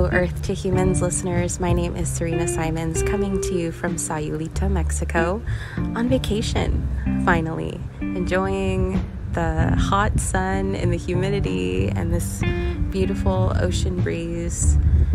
Earth to Humans listeners. My name is Sarinah Simons, coming to you from Sayulita, Mexico, on vacation, finally. Enjoying the hot sun and the humidity and this beautiful ocean breeze.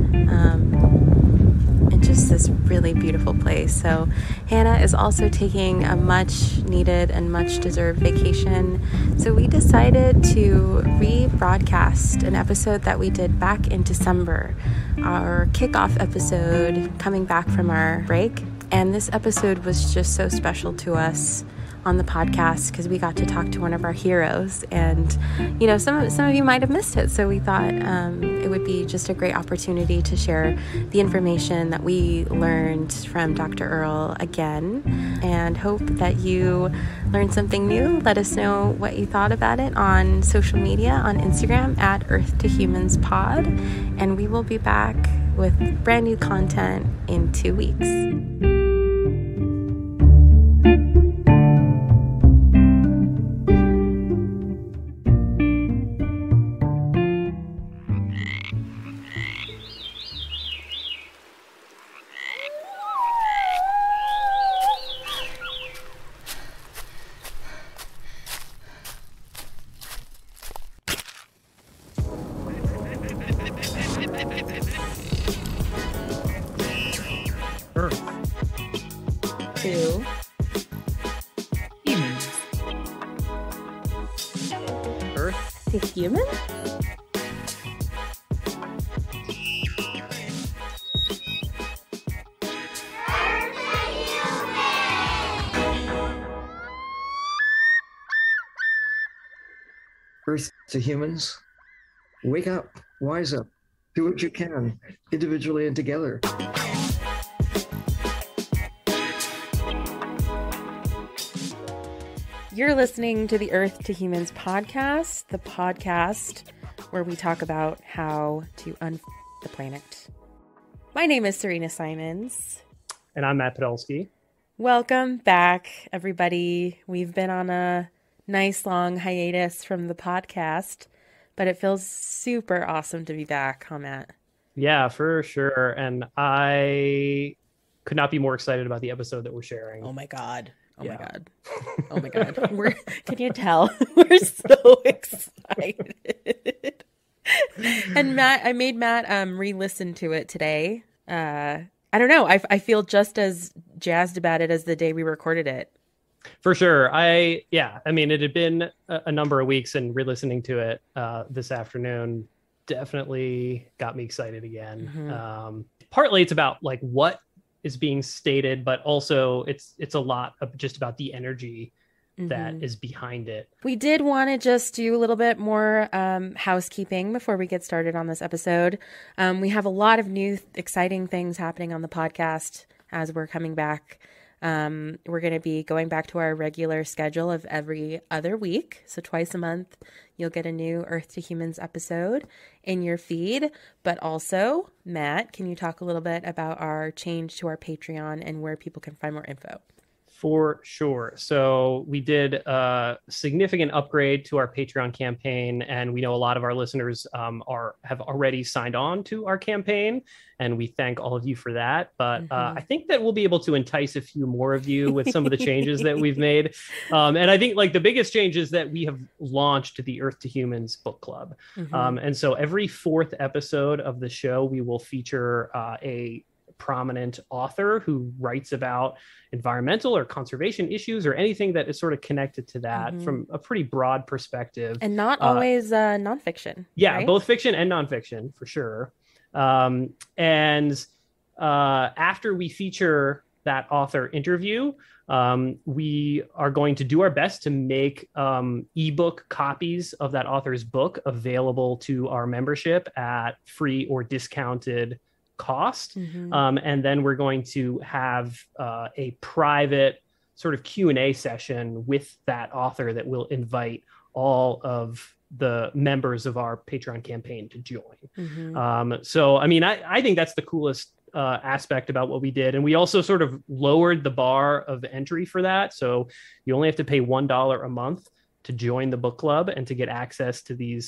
And just this really beautiful place. So Hannah is also taking a much needed and much deserved vacation. So we decided to rebroadcast an episode that we did back in December, our kickoff episode coming back from our break. And this episode was just so special to us on the podcast because we got to talk to one of our heroes, and you know, some of you might have missed it, so we thought it would be just a great opportunity to share the information that we learned from Dr. Earle again, and hope that you learned something new. Let us know what you thought about it on social media, on Instagram at Earth to Humans Pod, and we will be back with brand new content in 2 weeks. Human? Earth to humans, wake up, wise up, do what you can, individually and together. You're listening to the Earth to Humans podcast, the podcast where we talk about how to the planet. My name is Sarinah Simons. And I'm Matt Podolsky. Welcome back, everybody. We've been on a nice long hiatus from the podcast, but it feels super awesome to be back, huh, Matt? Yeah, for sure. And I could not be more excited about the episode that we're sharing. Oh my God. My God. Oh my God. Can you tell? We're so excited. And I made Matt re-listen to it today. I don't know. I feel just as jazzed about it as the day we recorded it. For sure. I mean, it had been a number of weeks, and re-listening to it this afternoon definitely got me excited again. Mm-hmm. Partly it's about like what is being stated, but also it's a lot of just about the energy that is behind it. We did want to just do a little bit more housekeeping before we get started on this episode. We have a lot of new exciting things happening on the podcast as we're coming back. We're going to be going back to our regular schedule of every other week. So twice a month, you'll get a new Earth to Humans episode in your feed. But also, Matt, can you talk a little bit about our change to our Patreon and where people can find more info? For sure. So we did a significant upgrade to our Patreon campaign, and we know a lot of our listeners have already signed on to our campaign, and we thank all of you for that. But I think that we'll be able to entice a few more of you with some of the changes that we've made. And I think like the biggest change is that we have launched the Earth to Humans book club. And so every fourth episode of the show, we will feature a prominent author who writes about environmental or conservation issues or anything that is sort of connected to that from a pretty broad perspective. And not always nonfiction. Yeah, right? Both fiction and nonfiction for sure. And after we feature that author interview, we are going to do our best to make ebook copies of that author's book available to our membership at free or discounted cost. And then we're going to have a private sort of Q&A session with that author that will invite all of the members of our Patreon campaign to join. So, I mean, I think that's the coolest aspect about what we did. And we also sort of lowered the bar of entry for that. So you only have to pay $1 a month to join the book club and to get access to these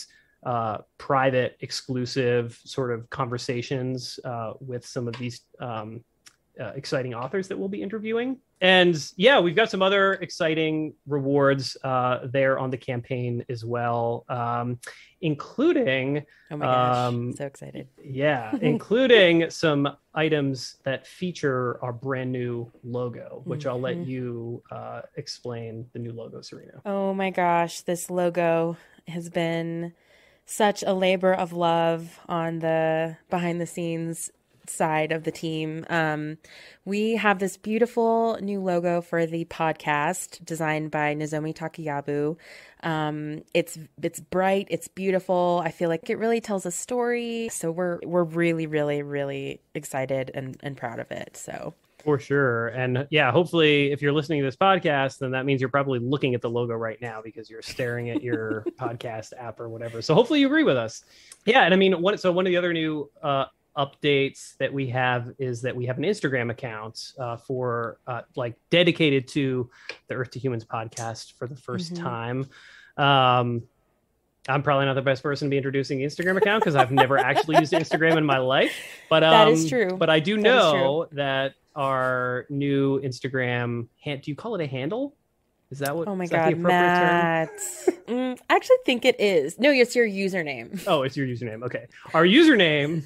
private, exclusive sort of conversations with some of these exciting authors that we'll be interviewing. And yeah, we've got some other exciting rewards there on the campaign as well, including oh my gosh, so excited. Yeah, including some items that feature our brand new logo, which I'll let you explain the new logo, Sarinah. Oh my gosh, this logo has been such a labor of love on the behind the scenes side of the team. We have this beautiful new logo for the podcast designed by Nozomi Takeyabu. It's bright, it's beautiful. I feel like it really tells a story. So we're really, really, really excited and proud of it. So for sure. And yeah, hopefully if you're listening to this podcast, then that means you're probably looking at the logo right now because you're staring at your podcast app or whatever. So hopefully you agree with us. Yeah. And I mean, one of the other new updates that we have is that we have an Instagram account for like dedicated to the Earth to Humans podcast for the first time. I'm probably not the best person to be introducing the Instagram account because I've never actually used Instagram in my life. But that is true. But I do know that our new Instagram do you call it a handle? Is that what? Oh my God, Matt. I actually think it is. No, it's your username. Oh, it's your username. Okay. Our username.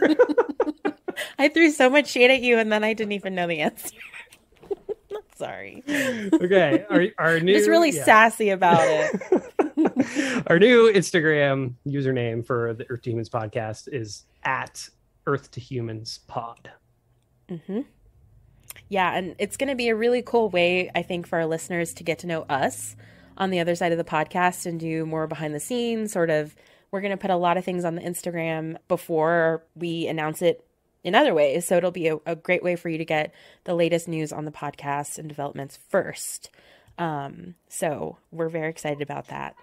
I threw so much shade at you and then I didn't even know the answer. Sorry. Okay. Our new. Just really sassy about it. Our new Instagram username for the Earth to Humans podcast is at Earth to Humans Pod. Mm-hmm. Yeah, and it's going to be a really cool way, I think, for our listeners to get to know us on the other side of the podcast and do more behind the scenes sort of. We're going to put a lot of things on the Instagram before we announce it in other ways. So it'll be a great way for you to get the latest news on the podcast and developments first. So we're very excited about that.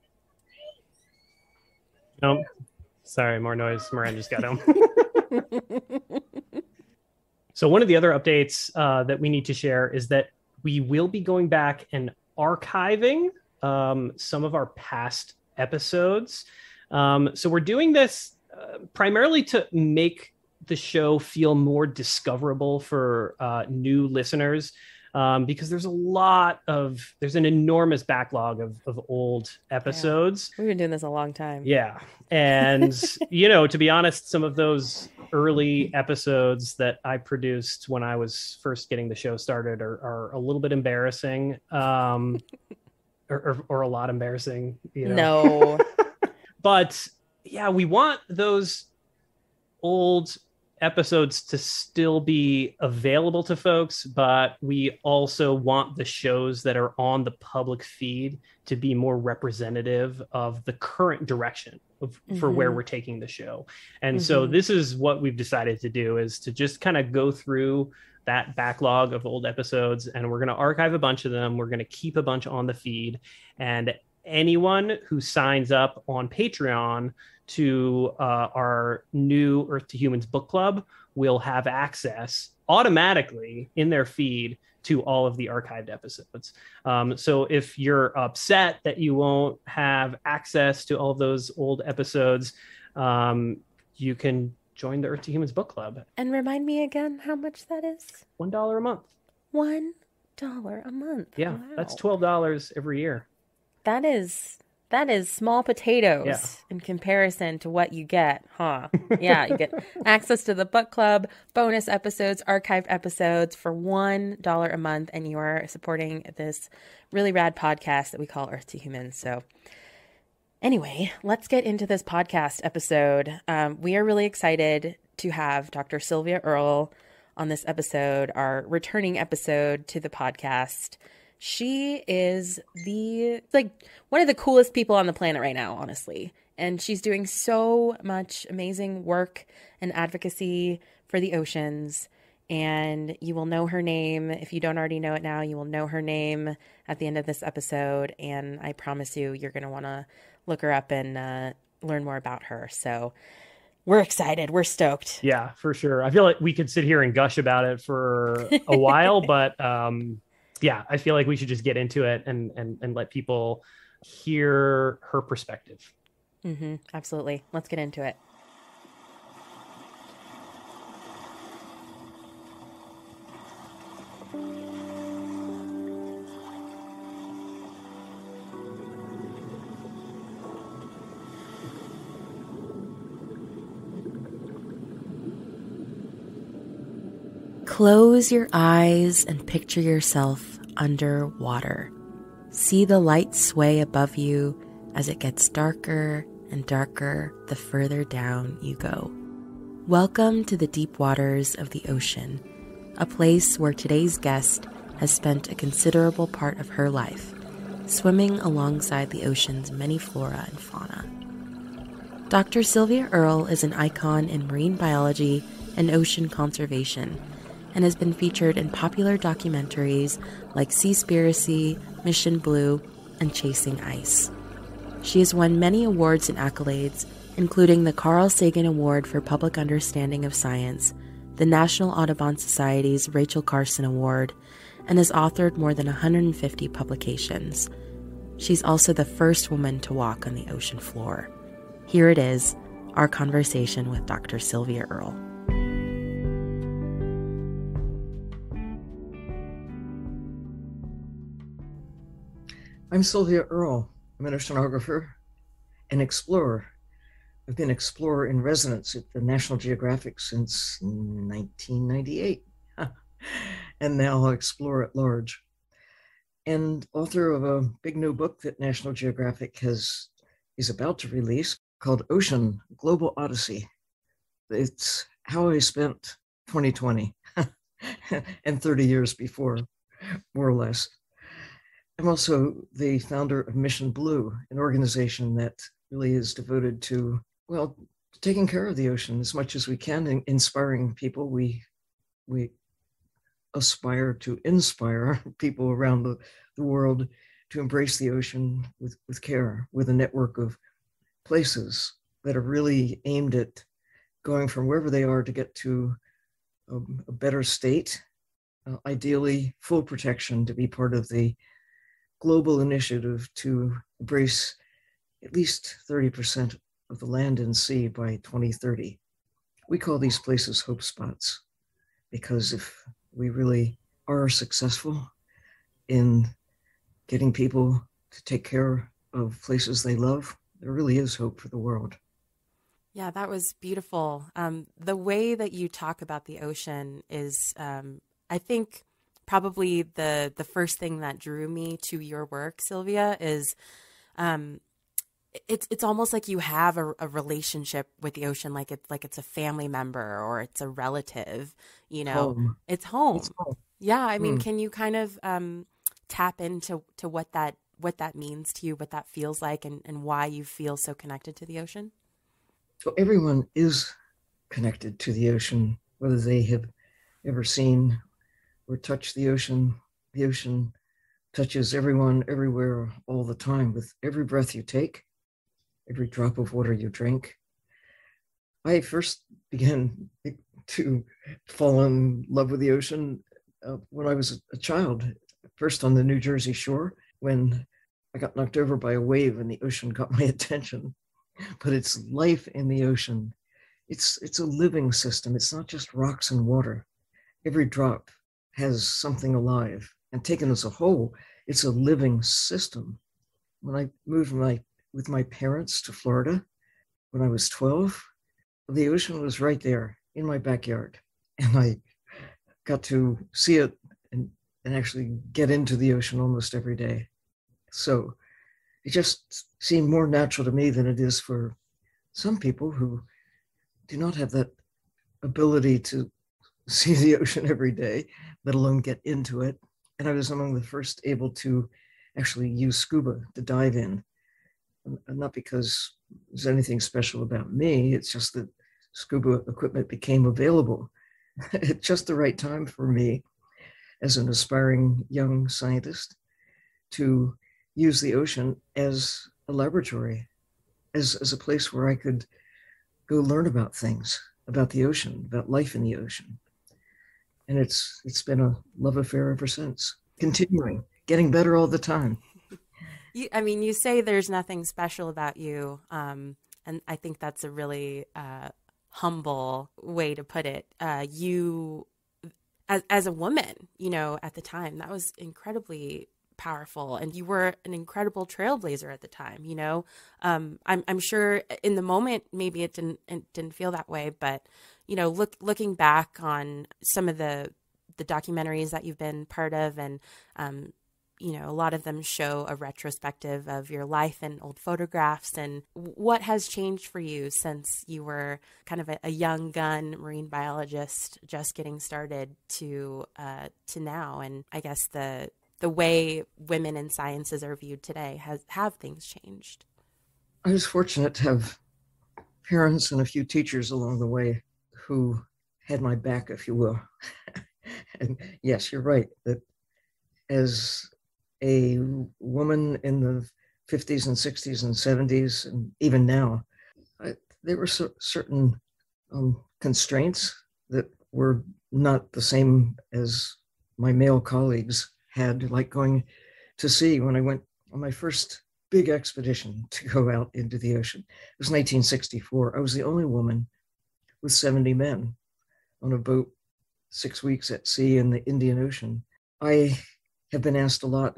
Oh, sorry, more noise. Moran just got home. So one of the other updates that we need to share is that we will be going back and archiving some of our past episodes. So we're doing this primarily to make the show feel more discoverable for new listeners because there's an enormous backlog of old episodes. Yeah. We've been doing this a long time. Yeah. And, to be honest, some of those early episodes that I produced when I was first getting the show started are a little bit embarrassing, or a lot embarrassing, No. But yeah, we want those old episodes to still be available to folks, but we also want the shows that are on the public feed to be more representative of the current direction for where we're taking the show. And so this is what we've decided to do, is to just kind of go through that backlog of old episodes, and we're going to archive a bunch of them. We're going to keep a bunch on the feed, and anyone who signs up on Patreon to our new Earth to Humans book club will have access automatically in their feed to all of the archived episodes. So if you're upset that you won't have access to all of those old episodes, you can join the Earth to Humans book club. And remind me again how much that is? $1 a month. $1 a month. Yeah, wow. That's $12 every year. That is small potatoes in comparison to what you get, huh? Yeah, you get access to the book club, bonus episodes, archived episodes for $1 a month, and you are supporting this really rad podcast that we call Earth to Humans. So anyway, let's get into this podcast episode. We are really excited to have Dr. Sylvia Earle on this episode, our returning episode to the podcast. She is one of the coolest people on the planet right now, honestly. And she's doing so much amazing work and advocacy for the oceans. And you will know her name. If you don't already know it now, you will know her name at the end of this episode. And I promise you're going to want to look her up and learn more about her. So we're excited. We're stoked. Yeah, for sure. I feel like we could sit here and gush about it for a while, but yeah, I feel like we should just get into it and let people hear her perspective. Absolutely. Let's get into it. Close your eyes and picture yourself underwater. See the light sway above you as it gets darker and darker the further down you go. Welcome to the deep waters of the ocean, a place where today's guest has spent a considerable part of her life, swimming alongside the ocean's many flora and fauna. Dr. Sylvia Earle is an icon in marine biology and ocean conservation, and has been featured in popular documentaries like Seaspiracy, Mission Blue, and Chasing Ice. She has won many awards and accolades, including the Sagan Award for Public Understanding of Science, the National Audubon Society's Carson Award, and has authored more than 150 publications. She's also the first woman to walk on the ocean floor. Here it is, our conversation with Dr. Sylvia Earle. I'm Sylvia Earle. I'm an oceanographer and explorer. I've been explorer in residence at the National Geographic since 1998, and now explore at large. And author of a big new book that National Geographic is about to release called Ocean, Global Odyssey. It's how I spent 2020 and 30 years before, more or less. I'm also the founder of Mission Blue, an organization that really is devoted to, taking care of the ocean as much as we can and inspiring people. We aspire to inspire people around the world to embrace the ocean with care, with a network of places that are really aimed at going from wherever they are to get to a better state, ideally full protection, to be part of the global initiative to embrace at least 30% of the land and sea by 2030. We call these places hope spots, because if we really are successful in getting people to take care of places they love, there really is hope for the world. Yeah, that was beautiful. The way that you talk about the ocean is, I think, probably the first thing that drew me to your work, Sylvia, is it's almost like you have a relationship with the ocean, like it's a family member or it's a relative. Home. It's home. It's home. Yeah, I mean, can you kind of tap into what that means to you, what that feels like, and why you feel so connected to the ocean? So everyone is connected to the ocean, whether they have ever seen or touched the ocean. The ocean touches everyone, everywhere, all the time, with every breath you take, every drop of water you drink. I first began to fall in love with the ocean when I was a child, first on the New Jersey shore, when I got knocked over by a wave and the ocean got my attention. But it's life in the ocean. It's a living system. It's not just rocks and water. Every drop has something alive, and taken as a whole, it's a living system. When I moved with my parents to Florida when I was 12, the ocean was right there in my backyard, and I got to see it and actually get into the ocean almost every day. So it just seemed more natural to me than it is for some people who do not have that ability to see the ocean every day, let alone get into it. And I was among the first able to actually use scuba to dive in. And not because there's anything special about me, it's just that scuba equipment became available at just the right time for me as an aspiring young scientist to use the ocean as a laboratory, as a place where I could go learn about things, about the ocean, about life in the ocean. And it's been a love affair ever since, continuing, getting better all the time. You say there's nothing special about you, and I think that's a really humble way to put it. You, as a woman, at the time, that was incredibly powerful, and you were an incredible trailblazer at the time. I'm sure in the moment maybe it didn't feel that way, but looking back on some of the documentaries that you've been part of, and a lot of them show a retrospective of your life and old photographs. And what has changed for you since you were kind of a young gun marine biologist just getting started to now? And I guess the way women in sciences are viewed today, have things changed? I was fortunate to have parents and a few teachers along the way who had my back, if you will. And yes, you're right, that as a woman in the 50s and 60s and 70s, and even now, there were certain constraints that were not the same as my male colleagues had, like going to sea. When I went on my first big expedition to go out into the ocean, it was 1964. I was the only woman with 70 men on a boat, 6 weeks at sea in the Indian Ocean. I have been asked a lot,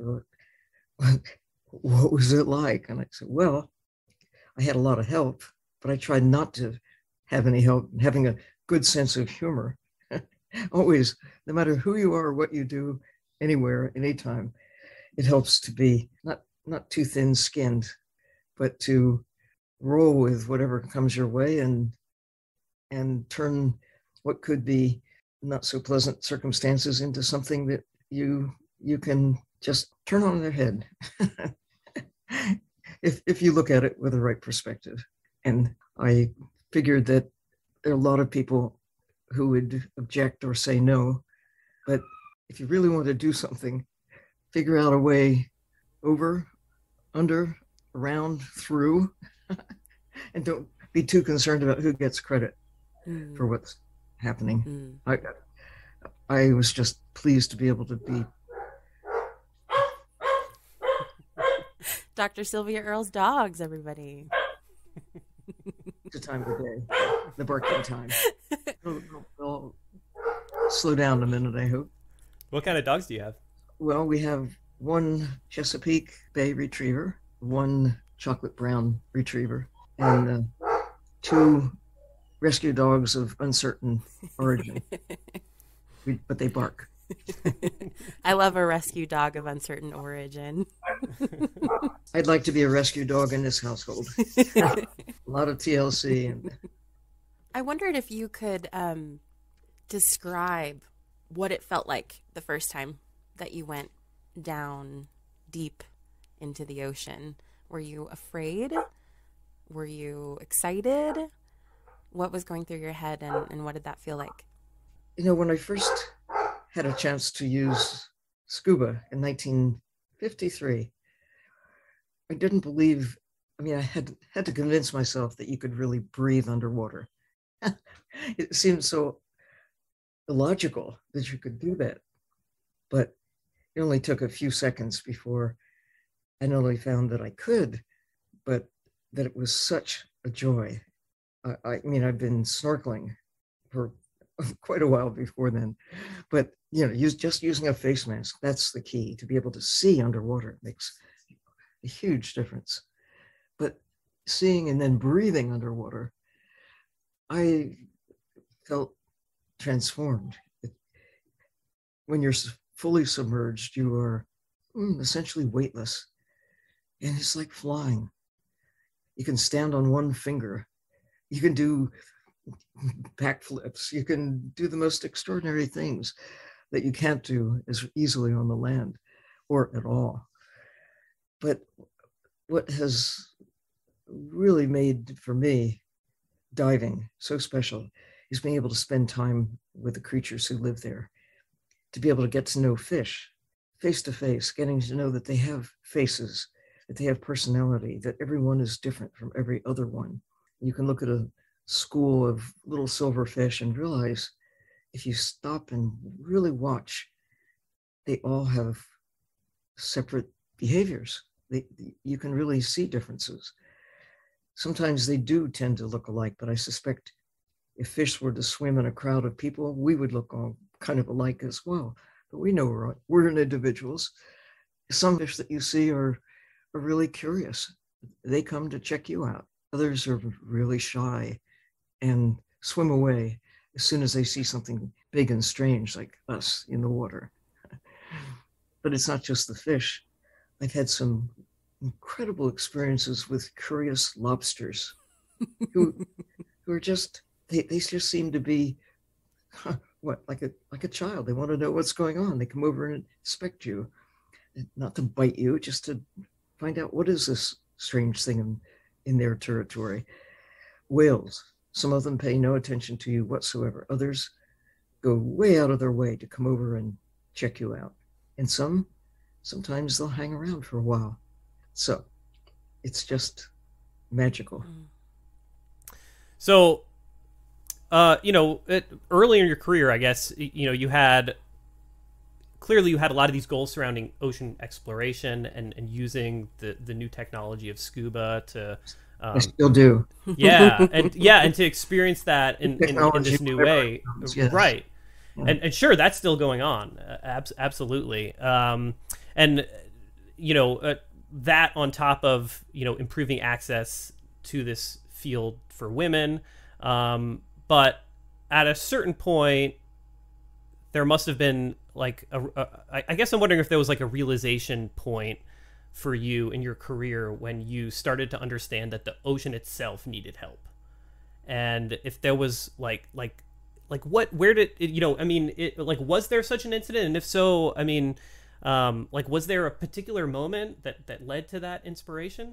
what was it like? And I said, well, I had a lot of help, but I tried not to have any help, having a good sense of humor. Always, no matter who you are or what you do, anywhere, anytime, it helps to be not too thin-skinned, but to roll with whatever comes your way and turn what could be not so pleasant circumstances into something that you can just turn on their head if you look at it with the right perspective. And I figured that there are a lot of people who would object or say no, but if you really want to do something, figure out a way over, under, around, through, and don't be too concerned about who gets credit for what's happening. I was just pleased to be able to be Dr. Sylvia Earle's dogs, everybody. the time of the day, the barking time. They'll slow down a minute, I hope. What kind of dogs do you have? Well, we have one Chesapeake Bay Retriever, one chocolate brown Retriever, and 2 rescue dogs of uncertain origin. But they bark. I love a rescue dog of uncertain origin. I'd like to be a rescue dog in this household. A lot of TLC. I wondered if you could describe what it felt like the first time that you went down deep into the ocean. Were you afraid? Were you excited? What was going through your head, and what did that feel like? When I first had a chance to use scuba in 1953, I didn't believe, I had to convince myself that you could really breathe underwater. It seemed so illogical that you could do that. But it only took a few seconds before I not only found that I could, but that it was such a joy. I've been snorkeling for quite a while before then, but just using a face mask, that's the key. To be able to see underwater makes a huge difference. But seeing and then breathing underwater, I felt transformed. When you're fully submerged, you are essentially weightless, and it's like flying. You can stand on one finger. You can do backflips. You can do the most extraordinary things that you can't do as easily on the land or at all. But what has really made, for me, diving so special is being able to spend time with the creatures who live there, to be able to get to know fish face to face, getting to know that they have faces, that they have personality, that everyone is different from every other one. You can look at a school of little silverfish and realize, if you stop and really watch, they all have separate behaviors. you can really see differences. Sometimes they do tend to look alike, but I suspect if fish were to swim in a crowd of people, we would look all kind of alike as well. But we know we're individuals. Some fish that you see are really curious. They come to check you out. Others are really shy and swim away as soon as they see something big and strange like us in the water. But it's not just the fish. I've had some incredible experiences with curious lobsters who are just, they just seem to be like a child. They want to know what's going on. They come over and inspect you, not to bite you, just to find out what is this strange thing in their territory. Whales, some of them pay no attention to you whatsoever. Others go way out of their way to come over and check you out. And sometimes they'll hang around for a while. So it's just magical. So, early in your career, I guess, you had a lot of these goals surrounding ocean exploration and using the new technology of scuba to, I still do. and to experience that in this new way. Yes. Right. Yeah. And sure, that's still going on. Absolutely. That on top of, improving access to this field for women. But at a certain point, there must have been I guess I'm wondering if there was like a realization point for you in your career when you started to understand that the ocean itself needed help. And if there was where did it, was there such an incident? And if so, was there a particular moment that led to that inspiration?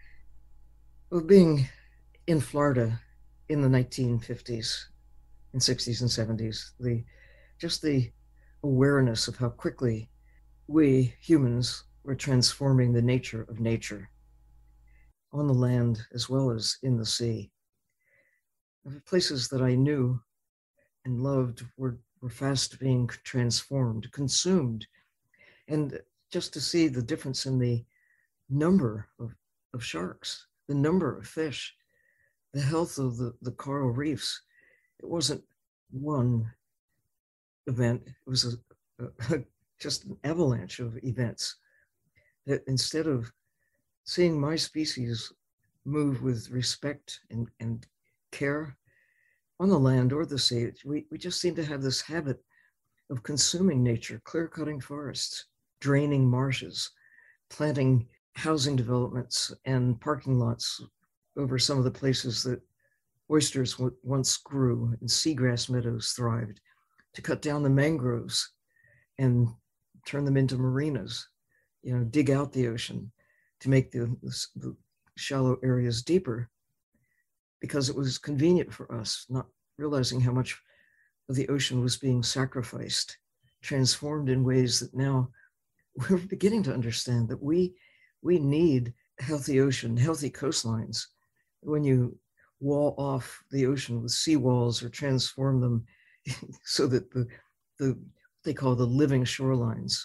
Well, being in Florida in the 1950s and 60s and 70s, the awareness of how quickly we humans were transforming the nature of nature on the land as well as in the sea. The places that I knew and loved were fast being transformed, consumed. And just to see the difference in the number of sharks, the number of fish, the health of the coral reefs. It wasn't one event. It was just an avalanche of events that instead of seeing my species move with respect and care on the land or the sea, we just seem to have this habit of consuming nature, clear-cutting forests, draining marshes, planting housing developments and parking lots over some of the places that oysters once grew and seagrass meadows thrived, to cut down the mangroves and turn them into marinas, dig out the ocean to make the shallow areas deeper, because it was convenient for us, not realizing how much of the ocean was being sacrificed, transformed in ways that now we're beginning to understand that we need healthy ocean, healthy coastlines. When you wall off the ocean with seawalls or transform them so that they call the living shorelines,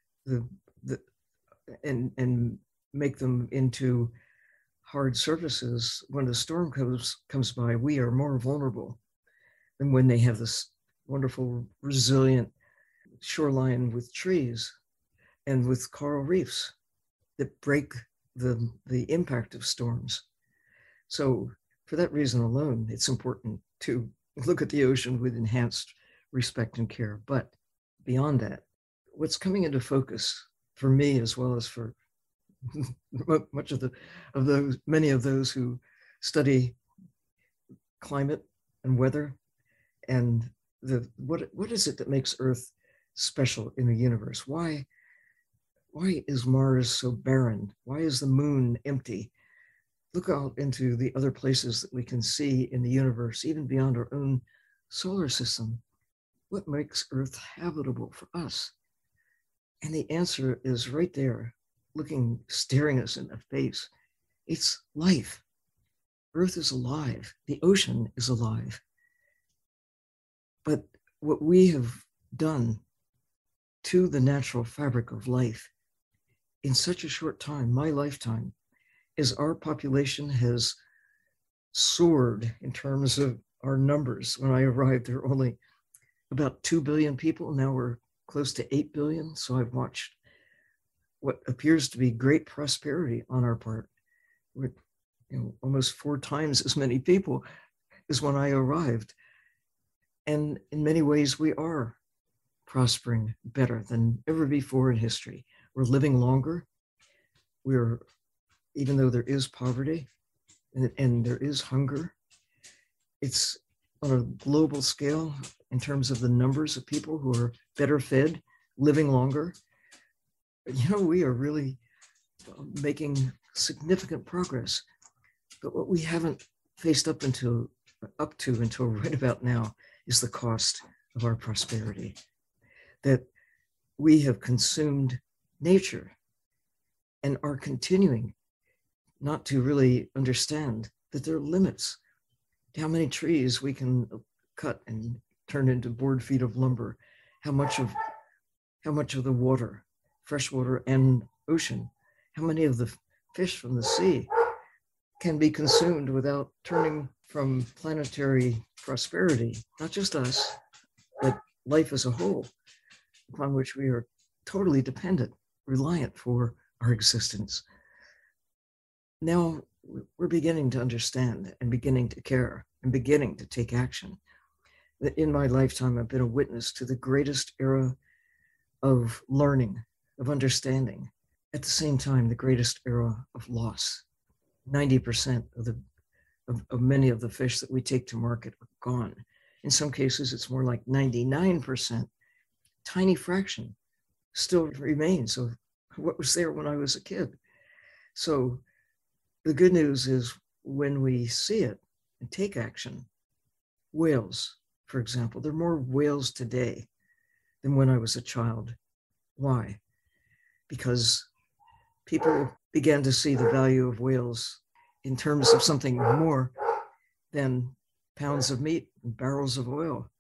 and make them into hard surfaces, when a storm comes by, we are more vulnerable than when they have this wonderful, resilient shoreline with trees and with coral reefs that break the impact of storms. So for that reason alone, it's important to look at the ocean with enhanced respect and care. But beyond that, what's coming into focus for me, as well as for many of those who study climate and weather, and what is it that makes Earth special in the universe? Why is Mars so barren? Why is the moon empty? Look out into the other places that we can see in the universe, even beyond our own solar system. What makes Earth habitable for us? And the answer is right there, staring us in the face. It's life. Earth is alive. The ocean is alive. But what we have done to the natural fabric of life in such a short time, my lifetime, as our population has soared in terms of our numbers. When I arrived, there were only about 2 billion people. Now we're close to 8 billion. So I've watched what appears to be great prosperity on our part. With almost 4 times as many people as when I arrived. And in many ways, we are prospering better than ever before in history. We're living longer. We're, even though there is poverty and there is hunger, it's on a global scale in terms of the numbers of people who are better fed, living longer. We are really making significant progress. But what we haven't faced up to until right about now is the cost of our prosperity. That we have consumed nature and are continuing not to really understand that there are limits to how many trees we can cut and turn into board feet of lumber, how much of the water, fresh water and ocean, how many of the fish from the sea can be consumed without turning from planetary prosperity, not just us, but life as a whole, upon which we are totally dependent, reliant for our existence. Now we're beginning to understand and beginning to care and beginning to take action. In my lifetime, I've been a witness to the greatest era of learning, of understanding, at the same time, the greatest era of loss. 90% of many of the fish that we take to market are gone. In some cases, it's more like 99%. Tiny fraction still remains of what was there when I was a kid. So the good news is when we see it and take action, whales, for example, there are more whales today than when I was a child. Why? Because people began to see the value of whales in terms of something more than pounds of meat and barrels of oil.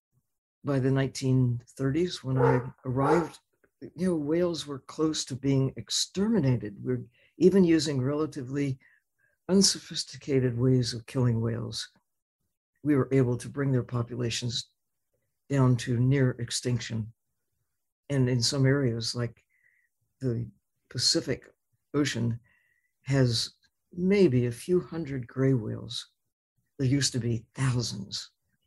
By the 1930s, when I arrived, whales were close to being exterminated. We're even using relatively unsophisticated ways of killing whales. We were able to bring their populations down to near extinction. And in some areas, like the Pacific Ocean, has maybe a few hundred gray whales. There used to be thousands.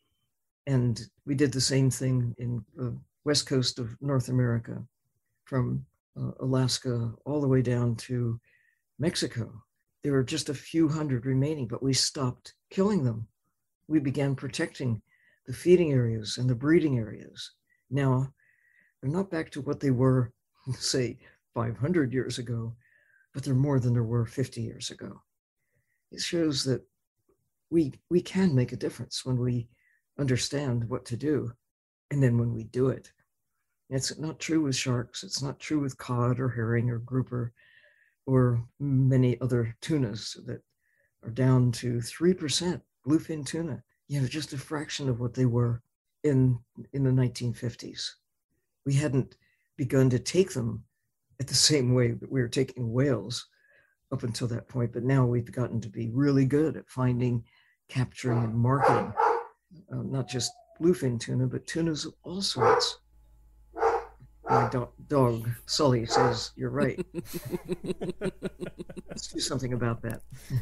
And we did the same thing in the west coast of North America, from Alaska all the way down to Mexico. There were just a few hundred remaining, but we stopped killing them. We began protecting the feeding areas and the breeding areas. Now, they're not back to what they were, say, 500 years ago, but they're more than there were 50 years ago. It shows that we can make a difference when we understand what to do, and then when we do it. It's not true with sharks. It's not true with cod or herring or grouper or many other tunas that are down to 3% bluefin tuna, just a fraction of what they were in the 1950s. We hadn't begun to take them at the same way that we were taking whales up until that point, but now we've gotten to be really good at finding, capturing, and marketing not just bluefin tuna, but tunas of all sorts. My dog, Sully, says, "You're right." Let's do something about that.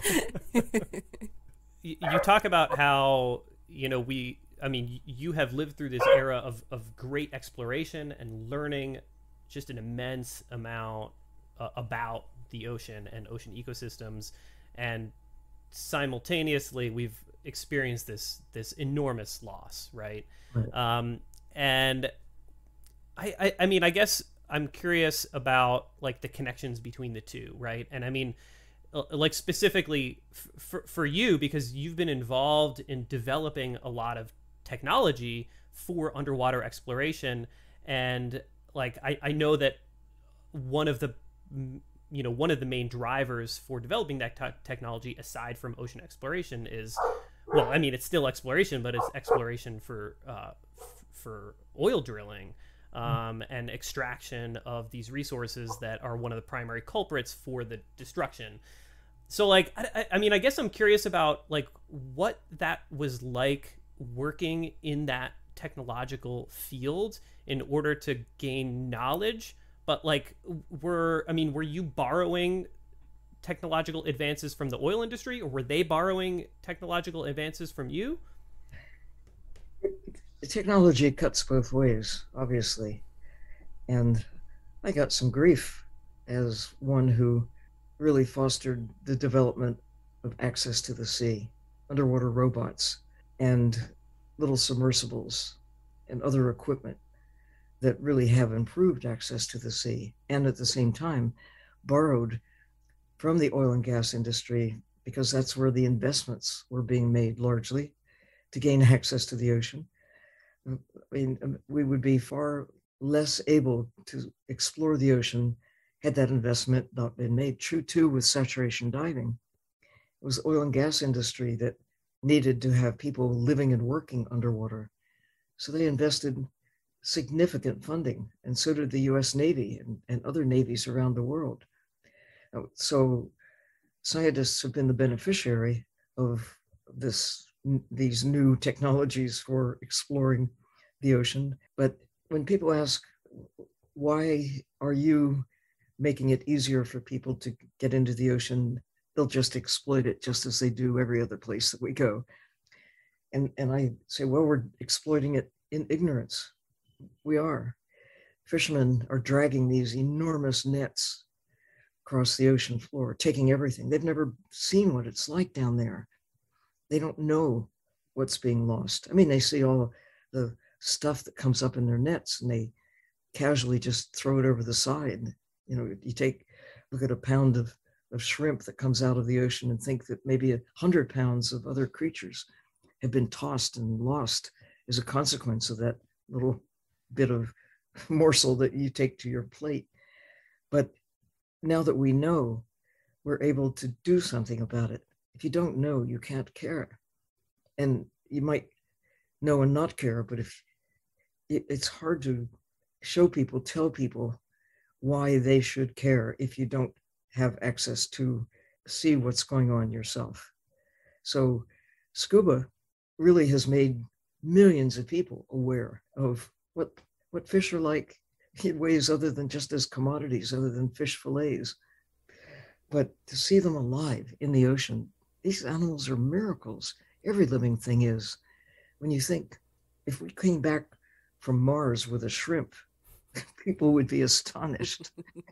You talk about how, you have lived through this era of great exploration and learning just an immense amount about the ocean and ocean ecosystems. And simultaneously, we've experienced this enormous loss, right? And I guess I'm curious about like the connections between the two, right? And I mean, like specifically for you, because you've been involved in developing a lot of technology for underwater exploration, and like I know that one of the main drivers for developing that technology, aside from ocean exploration, is, well, I mean, it's still exploration, but it's exploration for oil drilling. and extraction of these resources that are one of the primary culprits for the destruction. So like, I mean, I guess I'm curious about like what that was like working in that technological field in order to gain knowledge. But like, were you borrowing technological advances from the oil industry, or were they borrowing technological advances from you? The technology cuts both ways, obviously. And I got some grief as one who really fostered the development of access to the sea, underwater robots, and little submersibles and other equipment that really have improved access to the sea, and at the same time borrowed from the oil and gas industry, because that's where the investments were being made largely to gain access to the ocean. I mean, we would be far less able to explore the ocean had that investment not been made. True too with saturation diving. It was the oil and gas industry that needed to have people living and working underwater. So they invested significant funding, and so did the US Navy and other navies around the world. So scientists have been the beneficiary of these new technologies for exploring the ocean. But when people ask, why are you making it easier for people to get into the ocean, they'll just exploit it just as they do every other place that we go. And I say, well, we're exploiting it in ignorance. We are. Fishermen are dragging these enormous nets across the ocean floor, taking everything. They've never seen what it's like down there. They don't know what's being lost. I mean, they see all the stuff that comes up in their nets and they casually just throw it over the side. You know, look at a pound of shrimp that comes out of the ocean and think that maybe 100 pounds of other creatures have been tossed and lost as a consequence of that little bit of morsel that you take to your plate. But now that we know, we're able to do something about it. If you don't know, you can't care. And you might know and not care, but it's hard to tell people why they should care if you don't have access to see what's going on yourself. So scuba really has made millions of people aware of what fish are like in ways other than just as commodities, other than fish fillets. But to see them alive in the ocean, these animals are miracles. Every living thing is. When you think, if we came back from Mars with a shrimp, people would be astonished.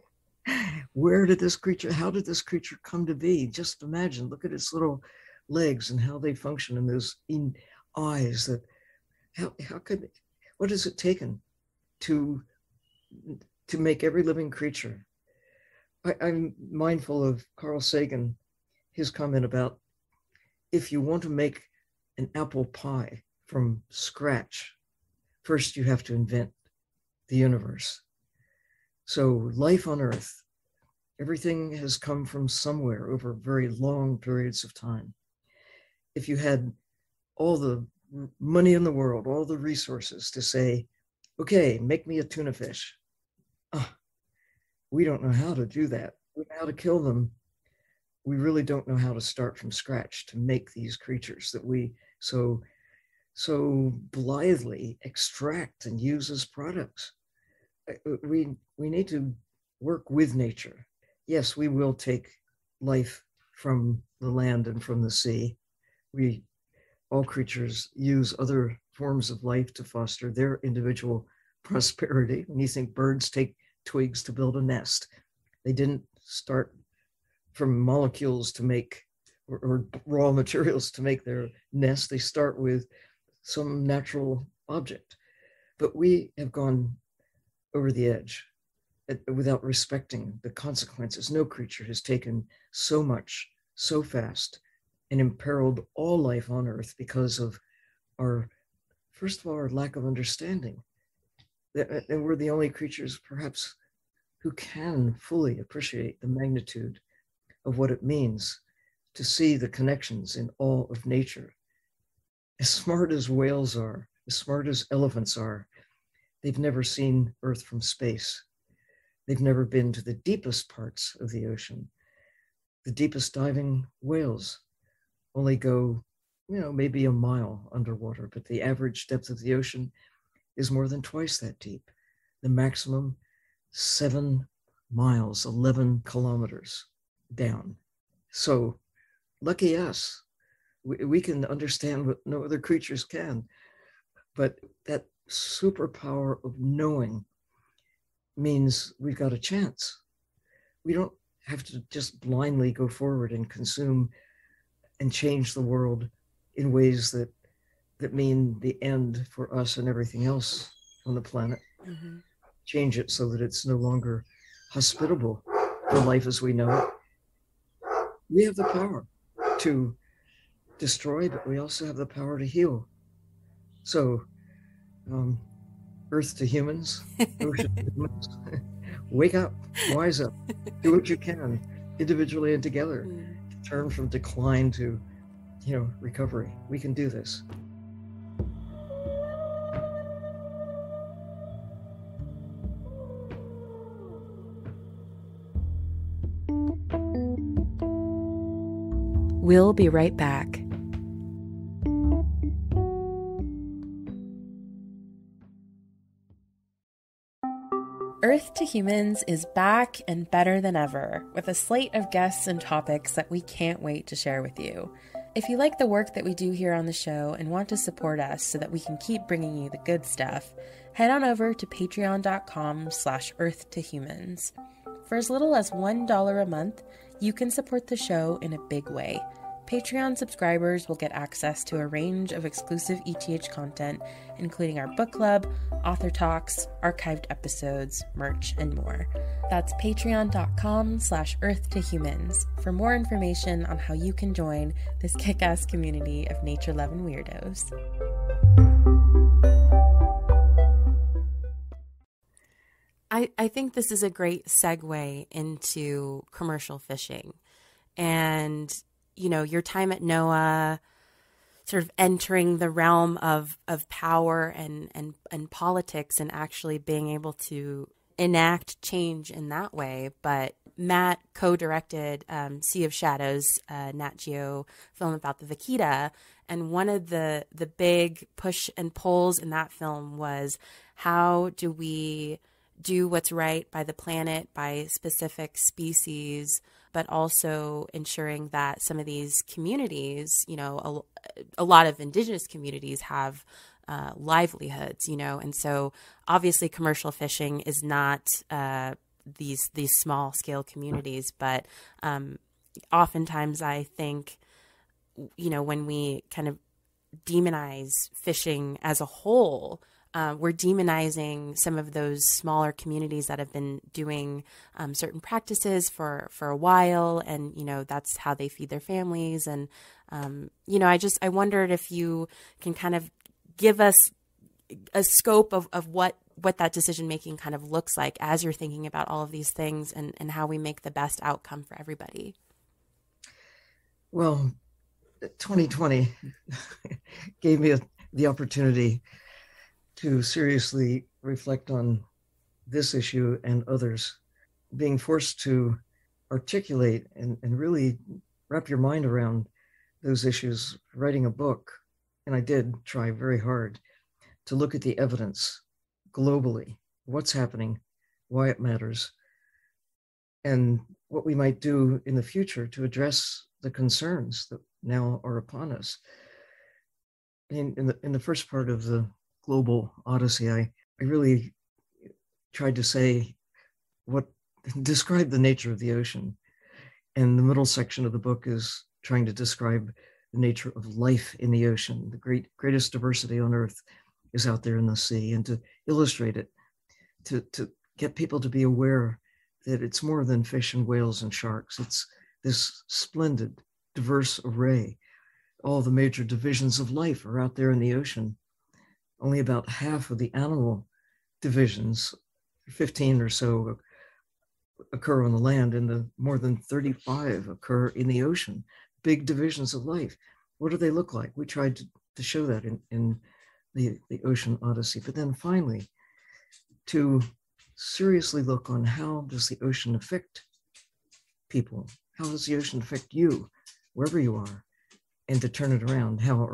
How did this creature come to be? Just imagine, look at its little legs and how they function, and those eyes that, what has it taken to make every living creature? I'm mindful of Carl Sagan, his comment about, if you want to make an apple pie from scratch, first you have to invent the universe. So life on Earth, everything has come from somewhere over very long periods of time. If you had all the money in the world, all the resources to say, okay, make me a tuna fish. We don't know how to do that. We know how to kill them. We really don't know how to start from scratch to make these creatures that we so blithely extract and use as products. We need to work with nature. Yes, we will take life from the land and from the sea. All creatures use other forms of life to foster their individual prosperity. When you think birds take twigs to build a nest, they didn't start from molecules to make or raw materials to make their nest. They start with some natural object. But we have gone over the edge without respecting the consequences. No creature has taken so much so fast and imperiled all life on Earth because of first of all, our lack of understanding. And we're the only creatures perhaps who can fully appreciate the magnitude of what it means to see the connections in all of nature. As smart as whales are, as smart as elephants are, They've never seen Earth from space. They've never been to the deepest parts of the ocean. The deepest diving whales only go, maybe a mile underwater, but the average depth of the ocean is more than twice that deep. The maximum 7 miles, 11 kilometers down. So lucky us. We can understand what no other creatures can. But that superpower of knowing means we've got a chance. We don't have to just blindly go forward and consume and change the world in ways that mean the end for us and everything else on the planet. Mm-hmm. Change it so that it's no longer hospitable for life as we know it. We have the power to destroy, but we also have the power to heal. So, Earth to humans, ocean to humans, wake up, wise up, do what you can, individually and together, to turn from decline to, recovery. We can do this. We'll be right back. Earth to Humans is back and better than ever, with a slate of guests and topics that we can't wait to share with you. If you like the work that we do here on the show and want to support us so that we can keep bringing you the good stuff, head on over to patreon.com/earth-to-humans. For as little as $1 a month, you can support the show in a big way. Patreon subscribers will get access to a range of exclusive ETH content, including our book club, author talks, archived episodes, merch, and more. That's patreon.com/earth-to-humans for more information on how you can join this kick-ass community of nature-loving weirdos. I think this is a great segue into commercial fishing. And your time at NOAA, sort of entering the realm of power and politics and actually being able to enact change in that way. But Matt co-directed Sea of Shadows, Nat Geo film about the vaquita. And one of the big push and pulls in that film was, how do we do what's right by the planet, by specific species, but also ensuring that some of these communities, a lot of indigenous communities have livelihoods, and so obviously commercial fishing is not these small scale communities, but oftentimes I think, when we kind of demonize fishing as a whole, we're demonizing some of those smaller communities that have been doing certain practices for a while, and that's how they feed their families. And I wondered if you can kind of give us a scope of what that decision making kind of looks like as you're thinking about all of these things, and how we make the best outcome for everybody. Well, 2020 gave me the opportunity to seriously reflect on this issue and others, being forced to articulate and really wrap your mind around those issues, writing a book. And I did try very hard to look at the evidence globally, what's happening, why it matters, and what we might do in the future to address the concerns that now are upon us. In the first part of the Global Odyssey, I really tried to describe the nature of the ocean. And the middle section of the book is trying to describe the nature of life in the ocean. The greatest diversity on Earth is out there in the sea, and to illustrate it, to get people to be aware that it's more than fish and whales and sharks. It's this splendid, diverse array. All the major divisions of life are out there in the ocean. Only about half of the animal divisions, 15 or so, occur on the land, and the more than 35 occur in the ocean. Big divisions of life. What do they look like? We tried to show that in the Ocean Odyssey. But then finally, to seriously look on how does the ocean affect people? How does the ocean affect you, wherever you are? And to turn it around, how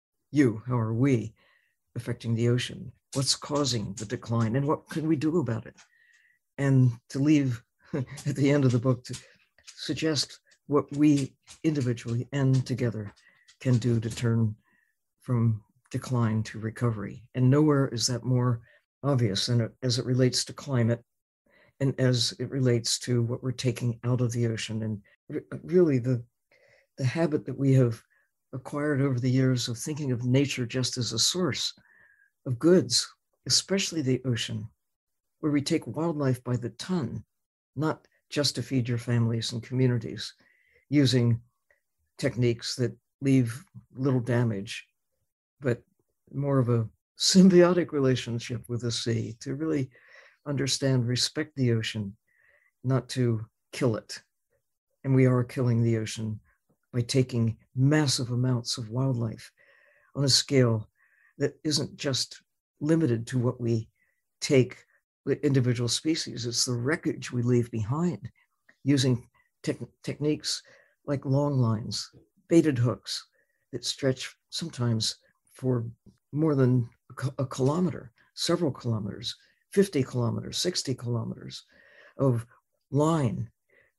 are we affecting the ocean? What's causing the decline and what can we do about it? And to leave at the end of the book to suggest what we individually and together can do to turn from decline to recovery. And nowhere is that more obvious than as it relates to climate and as it relates to what we're taking out of the ocean. And really the habit that we have acquired over the years of thinking of nature just as a source of goods, especially the ocean, where we take wildlife by the ton, not just to feed your families and communities, using techniques that leave little damage, but more of a symbiotic relationship with the sea, to really understand, respect the ocean, not to kill it. And we are killing the ocean by taking massive amounts of wildlife on a scale that isn't just limited to what we take with individual species. It's the wreckage we leave behind using techniques like long lines, baited hooks that stretch sometimes for more than a kilometer, several kilometers, 50 kilometers, 60 kilometers of line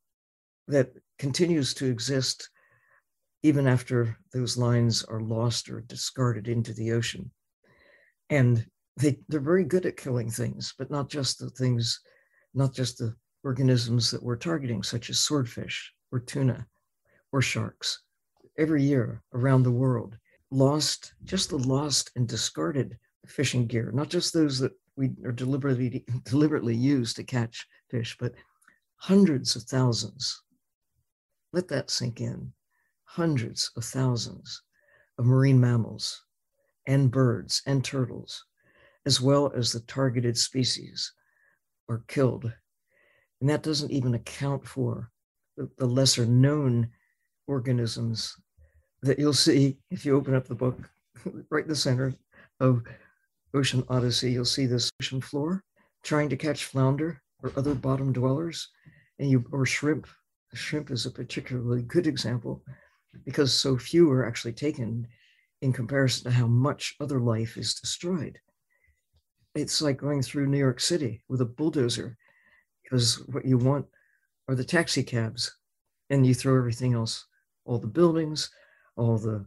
that continues to exist even after those lines are lost or discarded into the ocean. And they're very good at killing things, but not just the things, not just the organisms that we're targeting, such as swordfish or tuna or sharks. Every year around the world, just the lost and discarded fishing gear, not just those that we are deliberately used to catch fish, but hundreds of thousands. Let that sink in. Hundreds of thousands of marine mammals and birds and turtles, as well as the targeted species, are killed. And that doesn't even account for the lesser known organisms that you'll see if you open up the book right in the center of Ocean Odyssey. You'll see this ocean floor trying to catch flounder or other bottom dwellers, or shrimp. Shrimp is a particularly good example because so few are actually taken in comparison to how much other life is destroyed. It's like going through New York City with a bulldozer, because what you want are the taxi cabs, and you throw everything else, all the buildings, all the,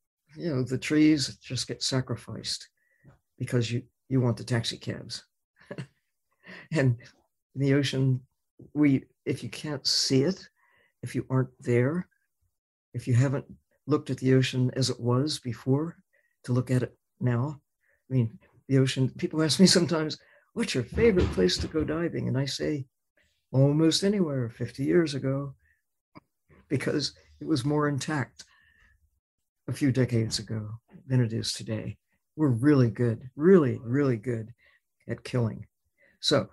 the trees just get sacrificed because you want the taxi cabs. And in the ocean, if you can't see it, if you aren't there, if you haven't looked at the ocean as it was before to look at it now, I mean, the ocean, people ask me sometimes, what's your favorite place to go diving? And I say, almost anywhere 50 years ago, because it was more intact a few decades ago than it is today. We're really good, really, really good at killing. So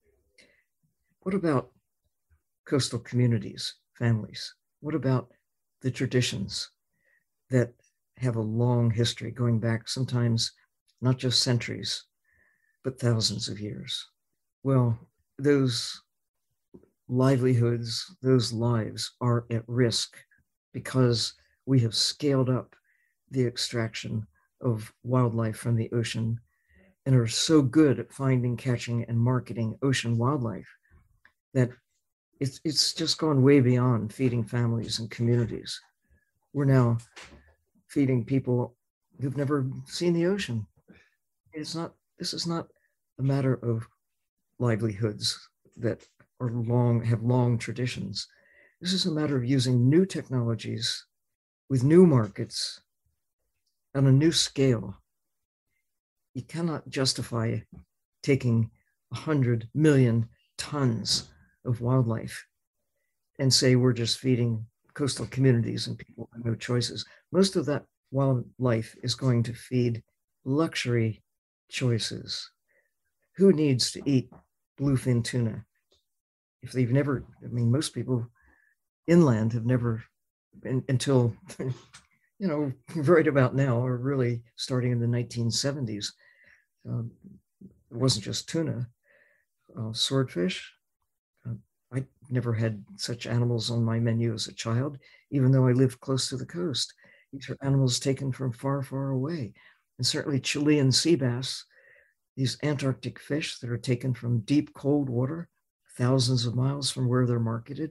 what about coastal communities, families? What about the traditions that have a long history going back sometimes not just centuries, but thousands of years? Well, those livelihoods, those lives are at risk because we have scaled up the extraction of wildlife from the ocean and are so good at finding, catching, and marketing ocean wildlife that it's just gone way beyond feeding families and communities. We're now feeding people who've never seen the ocean. This is not a matter of livelihoods that have long traditions. This is a matter of using new technologies with new markets on a new scale. You cannot justify taking 100 million tons of wildlife and say we're just feeding coastal communities and people have no choices. Most of that wildlife is going to feed luxury choices. Who needs to eat bluefin tuna? If they've never, most people inland have never, until, right about now, or really starting in the 1970s, it wasn't just tuna. swordfish. I never had such animals on my menu as a child, even though I lived close to the coast. These are animals taken from far, far away. And certainly Chilean sea bass, these Antarctic fish that are taken from deep, cold water, thousands of miles from where they're marketed.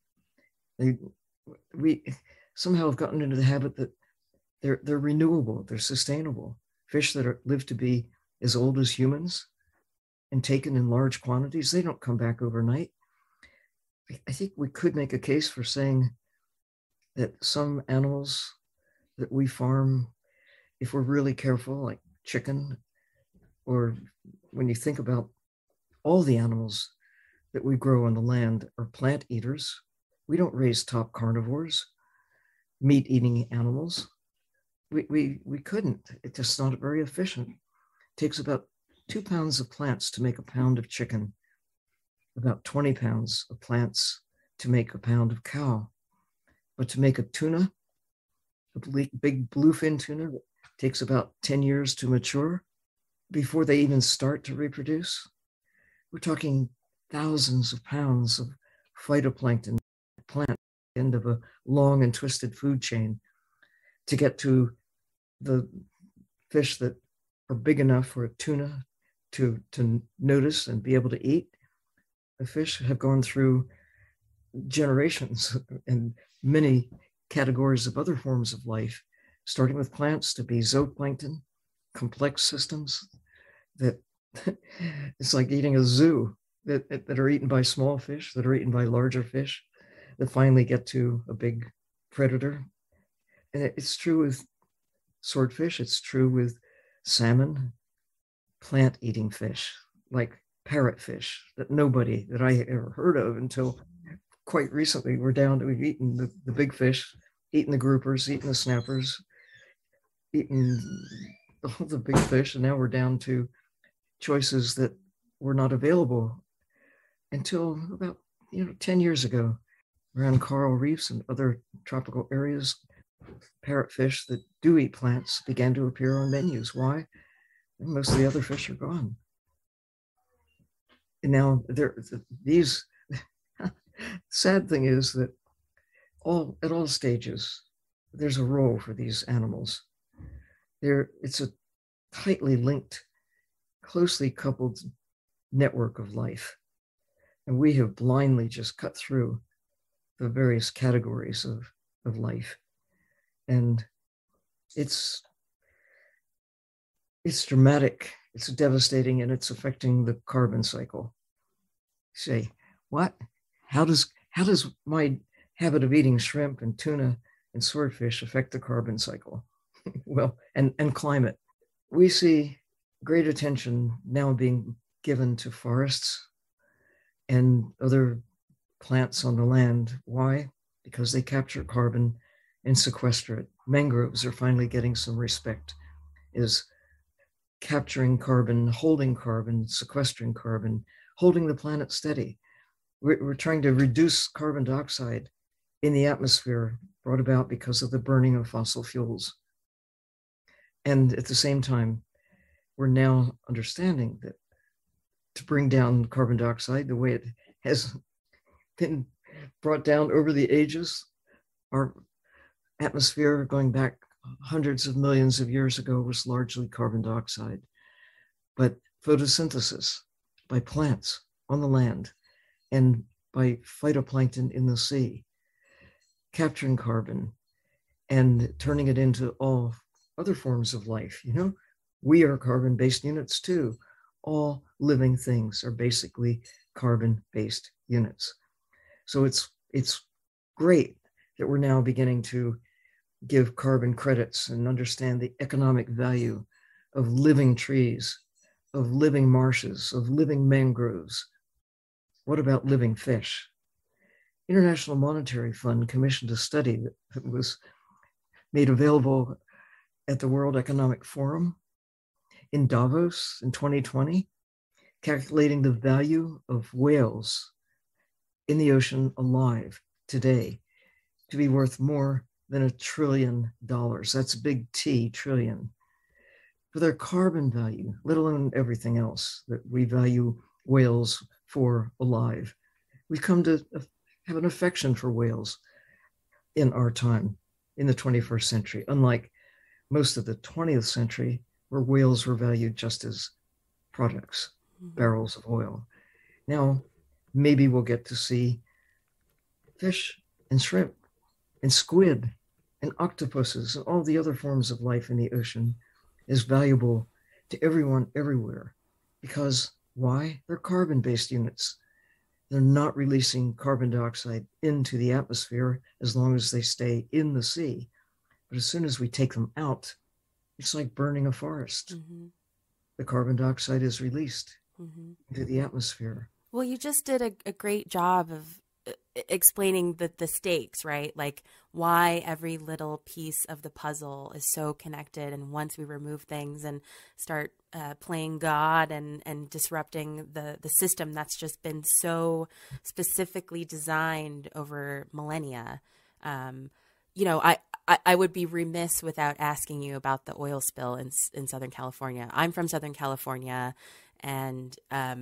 We somehow have gotten into the habit that they're renewable, they're sustainable. Fish that live to be as old as humans and taken in large quantities, they don't come back overnight. I think we could make a case for saying that some animals that we farm, if we're really careful, like chicken, or when you think about all the animals that we grow on the land are plant eaters. We don't raise top carnivores, meat-eating animals. We couldn't. It's just not very efficient. It takes about 2 pounds of plants to make a pound of chicken, about 20 pounds of plants to make a pound of cow. But to make a tuna, a big bluefin tuna, that takes about 10 years to mature before they even start to reproduce. We're talking thousands of pounds of phytoplankton plant, end of a long and twisted food chain to get to the fish that are big enough for a tuna to notice and be able to eat. The fish have gone through generations and many categories of other forms of life, starting with plants to be zooplankton, complex systems that it's like eating a zoo that are eaten by small fish, that are eaten by larger fish, that finally get to a big predator. And it's true with swordfish, it's true with salmon, plant-eating fish, like parrotfish, that nobody that I ever heard of until quite recently. We're down to, we've eaten the big fish, eaten the groupers, eaten the snappers, eaten all the big fish, and now we're down to choices that were not available until about 10 years ago. Around coral reefs and other tropical areas, parrotfish that do eat plants began to appear on menus. Why? Most of the other fish are gone. And now these sad thing is that at all stages, there's a role for these animals. It's a tightly linked, closely coupled network of life. And we have blindly just cut through the various categories of life. And it's dramatic, it's devastating, and it's affecting the carbon cycle. You say, what? How does my habit of eating shrimp and tuna and swordfish affect the carbon cycle? Well, and climate. We see great attention now being given to forests and other plants on the land. Why? Because they capture carbon and sequester it. Mangroves are finally getting some respect, is capturing carbon, holding carbon, sequestering carbon, holding the planet steady. We're trying to reduce carbon dioxide in the atmosphere brought about because of the burning of fossil fuels. And at the same time, we're now understanding that to bring down carbon dioxide the way it has been brought down over the ages, our atmosphere going back hundreds of millions of years ago was largely carbon dioxide. But photosynthesis by plants on the land and by phytoplankton in the sea, capturing carbon and turning it into all other forms of life. We are carbon-based units too. All living things are basically carbon-based units. So it's great that we're now beginning to give carbon credits and understand the economic value of living trees, of living marshes, of living mangroves. What about living fish? International Monetary Fund commissioned a study that was made available at the World Economic Forum in Davos in 2020, calculating the value of whales in the ocean alive today to be worth more than $1 trillion. That's big T, trillion. For their carbon value, let alone everything else that we value whales for alive. We've come to have an affection for whales in our time, in the 21st century, unlike most of the 20th century, where whales were valued just as products, barrels of oil. Now, maybe we'll get to see fish and shrimp and squid and octopuses and all the other forms of life in the ocean is valuable to everyone everywhere. Because why? They're carbon-based units. They're not releasing carbon dioxide into the atmosphere as long as they stay in the sea. But as soon as we take them out, it's like burning a forest. The carbon dioxide is released into the atmosphere. Well, you just did a great job of explaining the stakes, right? Like why every little piece of the puzzle is so connected. And once we remove things and start playing God and disrupting the system that's just been so specifically designed over millennia, you know, I would be remiss without asking you about the oil spill in Southern California. I'm from Southern California, and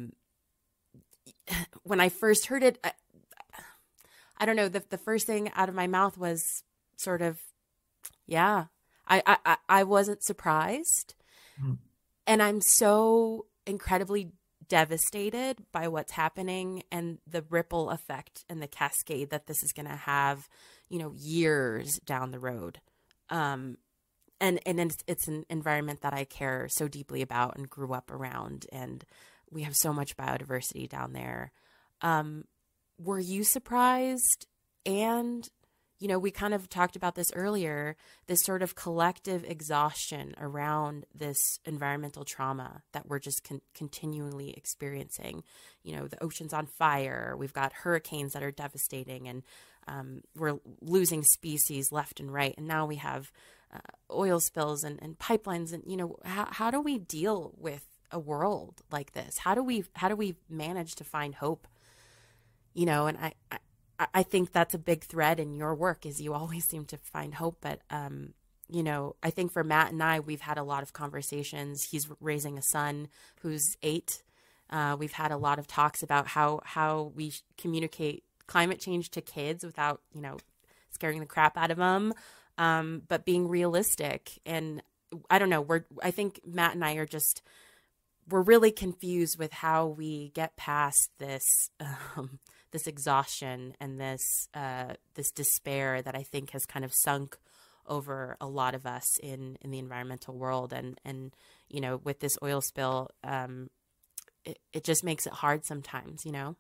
when I first heard it, I don't know, the first thing out of my mouth was sort of, yeah, I wasn't surprised. And I'm so incredibly devastated by what's happening and the ripple effect and the cascade that this is going to have, you know, years down the road. And it's an environment that I care so deeply about and grew up around. And we have so much biodiversity down there. Were you surprised? And, you know, we kind of talked about this earlier, this sort of collective exhaustion around this environmental trauma that we're just continually experiencing. You know, the ocean's on fire. We've got hurricanes that are devastating, and we're losing species left and right. And now we have oil spills and pipelines. And, you know, how do we deal with a world like this? How do we manage to find hope? You know, and I think that's a big thread in your work, is you always seem to find hope. But, you know, I think for Matt and I, we've had a lot of conversations. He's raising a son who's 8. We've had a lot of talks about how we communicate climate change to kids without, you know, scaring the crap out of them, but being realistic. And I don't know, I think Matt and I are just, we're really confused with how we get past this, this exhaustion and this despair that I think has kind of sunk over a lot of us in the environmental world. And, you know, with this oil spill, it just makes it hard sometimes, you know?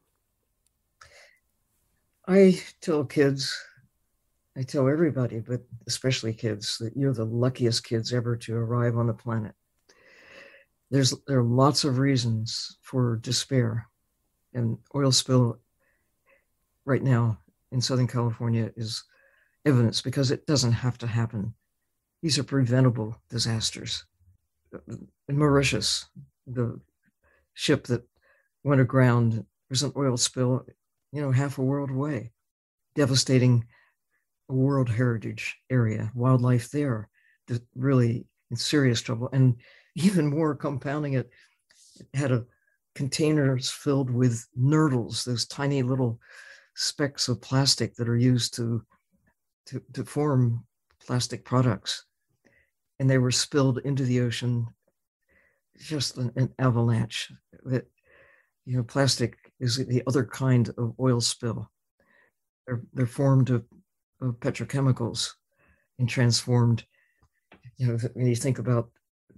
I tell everybody, but especially kids, that you're the luckiest kids ever to arrive on the planet. There are lots of reasons for despair, and oil spill right now in Southern California is evidence, because it doesn't have to happen. These are preventable disasters. In Mauritius, the ship that went aground, there's an oil spill, you know, half a world away, devastating a World Heritage area, wildlife there, really in serious trouble. And even more compounding it, had a containers filled with nurdles, those tiny little specks of plastic that are used to form plastic products. And they were spilled into the ocean, just an avalanche. That, you know, plastic is the other kind of oil spill. They're formed of petrochemicals and transformed. You know, when you think about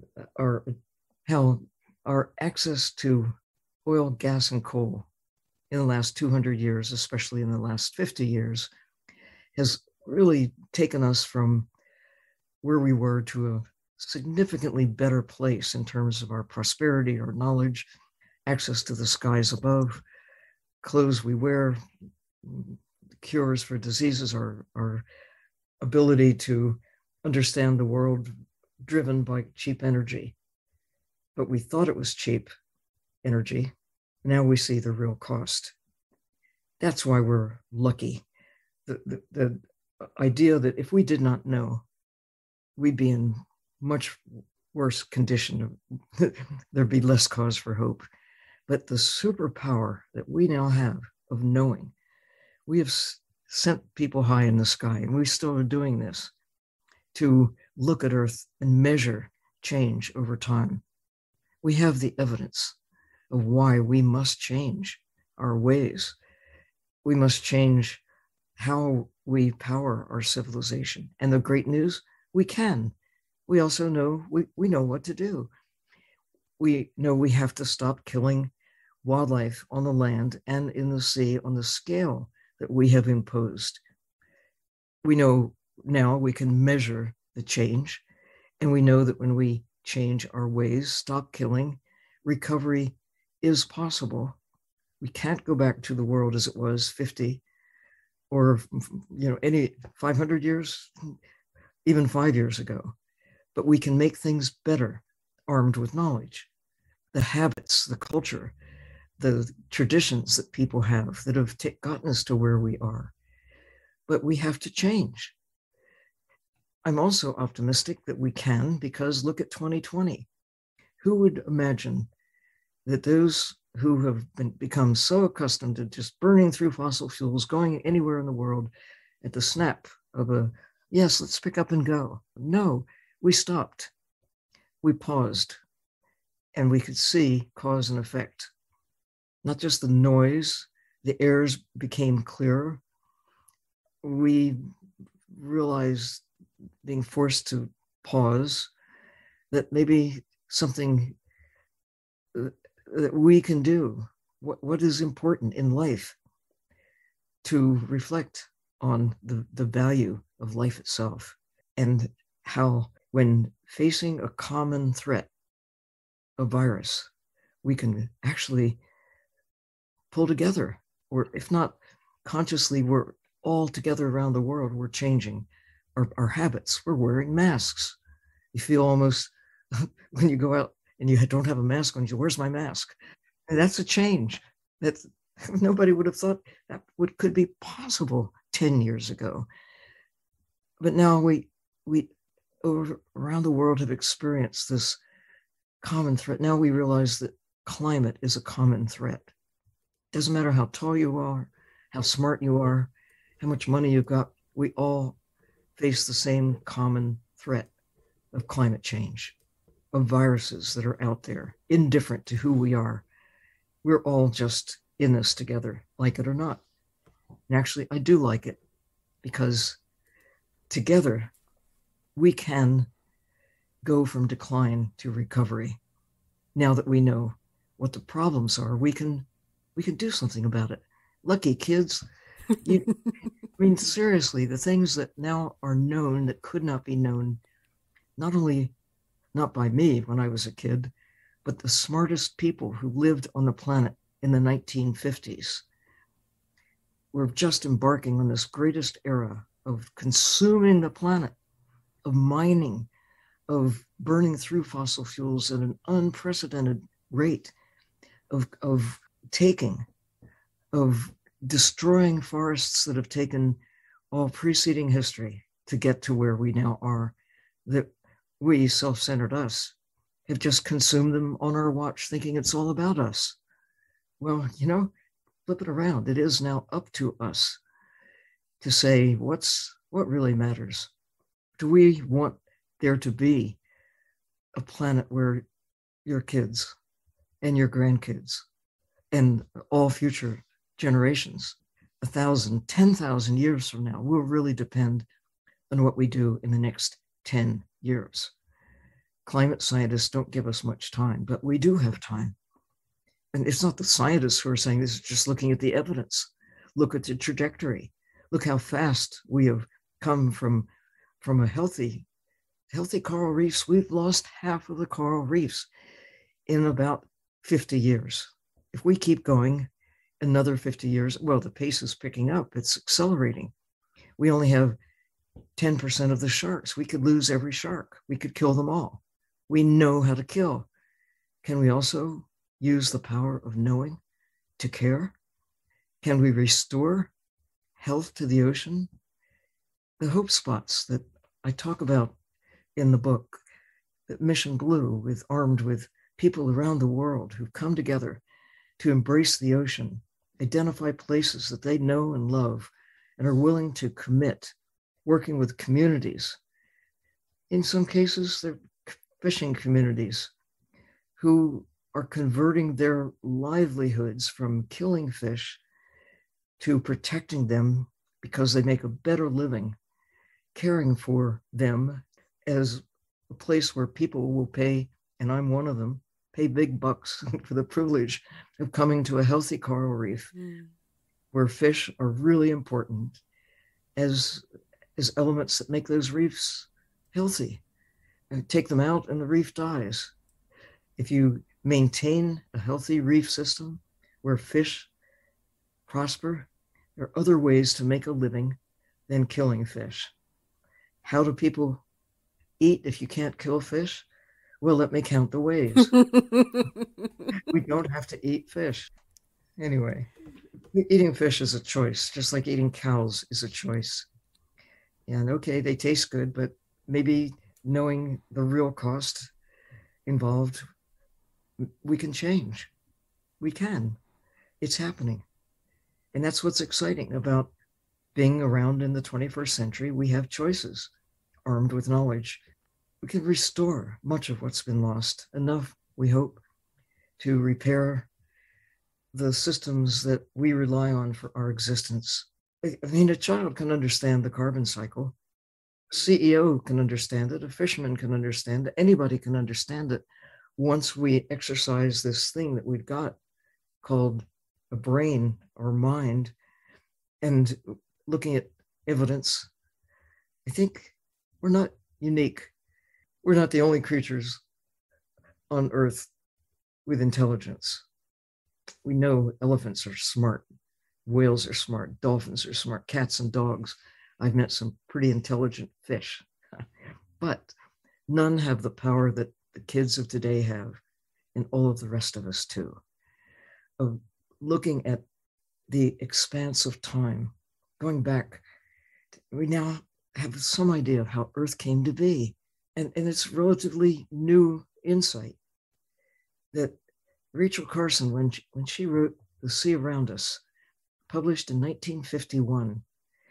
how our access to oil, gas, and coal in the last 200 years, especially in the last 50 years, has really taken us from where we were to a significantly better place in terms of our prosperity, our knowledge, access to the skies above, clothes we wear, cures for diseases, our ability to understand the world driven by cheap energy. But we thought it was cheap energy. Now we see the real cost. That's why we're lucky. The idea that if we did not know, we'd be in much worse condition. There'd be less cause for hope. But the superpower that we now have of knowing, we have sent people high in the sky, and we still are doing this, to look at Earth and measure change over time. We have the evidence of why we must change our ways. We must change how we power our civilization. And the great news, we can. We also know we know what to do. We know we have to stop killing wildlife on the land and in the sea on the scale that we have imposed. We know now we can measure the change, and we know that when we change our ways, stop killing, recovery is possible. We can't go back to the world as it was 50 or any 500 years, even 5 years ago. But we can make things better armed with knowledge. The habits, the culture, the traditions that people have that have gotten us to where we are. But we have to change. I'm also optimistic that we can, because look at 2020. Who would imagine that those who have become so accustomed to just burning through fossil fuels, going anywhere in the world at the snap of a, yes, let's pick up and go. No, we stopped. We paused, and we could see cause and effect. Not just the noise, the airs became clearer. We realized, being forced to pause, that maybe something that we can do, what is important in life, to reflect on the value of life itself, and how when facing a common threat, a virus, we can actually pull together, or if not consciously, we're all together around the world, we're changing our habits. We're wearing masks. You feel almost, when you go out and you don't have a mask on, where's my mask? And that's a change that nobody would have thought that could be possible 10 years ago. But now we around the world have experienced this common threat. Now we realize that climate is a common threat. Doesn't matter how tall you are, how smart you are, how much money you've got, we all face the same common threat of climate change, of viruses that are out there, indifferent to who we are. We're all just in this together, like it or not. And actually, I do like it, because together we can go from decline to recovery. Now that we know what the problems are, we can do something about it. Lucky kids. I mean, seriously, the things that now are known that could not be known, not by me when I was a kid, but the smartest people who lived on the planet in the 1950s. We're just embarking on this greatest era of consuming the planet, of mining, of burning through fossil fuels at an unprecedented rate, of taking, of destroying forests that have taken all preceding history to get to where we now are, that we, self-centered us, have just consumed them on our watch, thinking it's all about us. Well, flip it around. It is now up to us to say, what really matters? Do we want there to be a planet where your kids and your grandkids and all future generations, 1,000, 10,000 years from now, will really depend on what we do in the next 10 years. Climate scientists don't give us much time, but we do have time. And it's not the scientists who are saying this, is just looking at the evidence. Look at the trajectory. Look how fast we have come from a healthy coral reefs. We've lost half of the coral reefs in about 50 years. If we keep going another 50 years, well, the pace is picking up. It's accelerating. We only have 10% of the sharks. We could lose every shark. We could kill them all. We know how to kill. Can we also use the power of knowing to care? Can we restore health to the ocean? The hope spots that I talk about in the book, that Mission Blue, armed with people around the world who've come together to embrace the ocean, identify places that they know and love and are willing to commit, working with communities. In some cases, they're fishing communities who are converting their livelihoods from killing fish to protecting them because they make a better living, caring for them as a place where people will pay, and I'm one of them, pay big bucks for the privilege of coming to a healthy coral reef where fish are really important as elements that make those reefs healthy. And take them out and the reef dies. If you maintain a healthy reef system where fish prosper, there are other ways to make a living than killing fish. How do people eat if you can't kill fish? Well, let me count the ways. We don't have to eat fish. Anyway, eating fish is a choice, just like eating cows is a choice. And okay, they taste good, but maybe knowing the real cost involved, we can change. We can. It's happening. And that's what's exciting about being around in the 21st century. We have choices. Armed with knowledge, we can restore much of what's been lost, enough, we hope, to repair the systems that we rely on for our existence. I mean, a child can understand the carbon cycle. A CEO can understand it. A fisherman can understand it. Anybody can understand it once we exercise this thing that we've got called a brain or mind. And looking at evidence, I think we're not unique. We're not the only creatures on Earth with intelligence. We know elephants are smart, whales are smart, dolphins are smart, cats and dogs. I've met some pretty intelligent fish, but none have the power that the kids of today have, and all of the rest of us too, of looking at the expanse of time, going back. We now have some idea of how Earth came to be, and it's relatively new insight that Rachel Carson, when she wrote The Sea Around Us, published in 1951,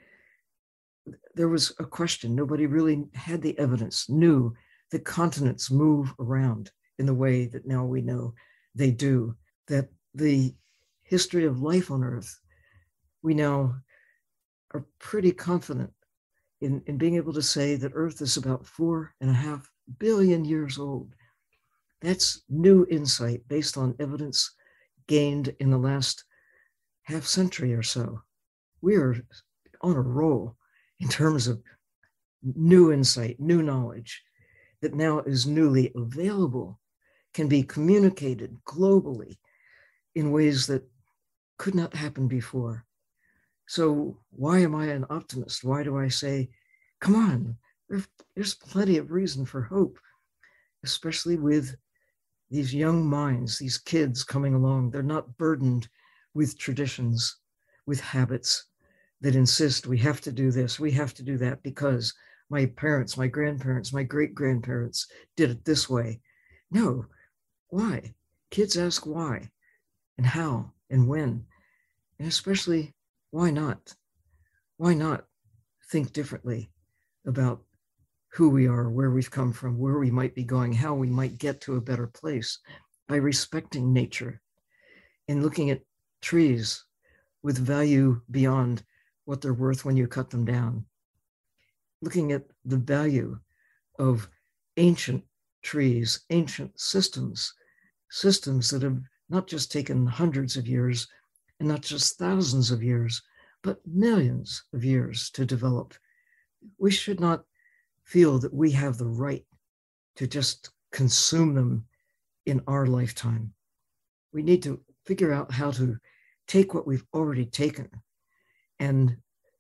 there was a question. Nobody really had the evidence, knew that continents move around in the way that now we know they do, that the history of life on Earth, we now are pretty confident in being able to say that Earth is about 4.5 billion years old. That's new insight based on evidence gained in the last half century or so. We are on a roll in terms of new insight, new knowledge that now is newly available, can be communicated globally in ways that could not happen before. So why am I an optimist? Why do I say, come on, there's plenty of reason for hope, especially with these young minds, these kids coming along. They're not burdened with traditions, with habits that insist we have to do this, we have to do that because my parents, my grandparents, my great-grandparents did it this way. No, why? Kids ask why and how and when, and especially why not? Why not think differently about who we are, where we've come from, where we might be going, how we might get to a better place by respecting nature and looking at trees with value beyond what they're worth when you cut them down. Looking at the value of ancient trees, ancient systems that have not just taken hundreds of years and not just thousands of years, but millions of years to develop. We should not feel that we have the right to just consume them in our lifetime. We need to figure out how to take what we've already taken and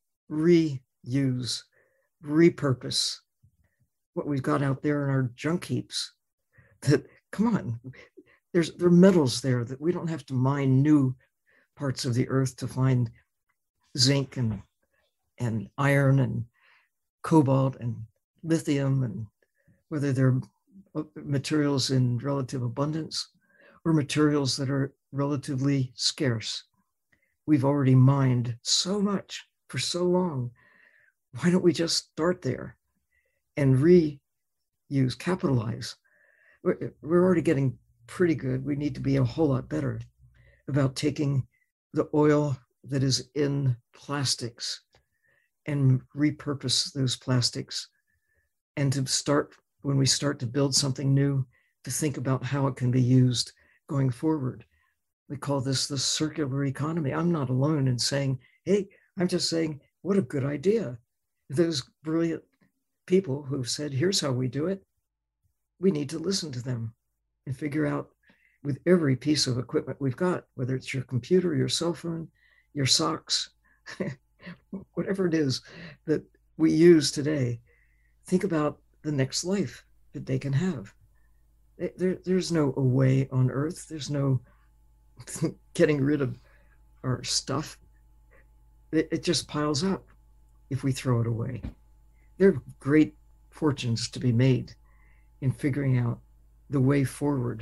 reuse, repurpose what we've got out there in our junk heaps. That, come on, there are metals there that we don't have to mine new parts of the earth to find zinc and iron and cobalt and lithium, and whether they're materials in relative abundance or materials that are relatively scarce. We've already mined so much for so long. Why don't we just start there and reuse, capitalize? We're already getting pretty good. We need to be a whole lot better about taking the oil that is in plastics and repurpose those plastics, and to start, when we start to build something new, to think about how it can be used going forward. We call this the circular economy. I'm not alone in saying, hey, I'm just saying, what a good idea. Those brilliant people who've said, here's how we do it, we need to listen to them and figure out, with every piece of equipment we've got, whether it's your computer, your cell phone, your socks, whatever it is that we use today, think about the next life that they can have. There's no away on Earth. There's no getting rid of our stuff. It just piles up if we throw it away. There are great fortunes to be made in figuring out the way forward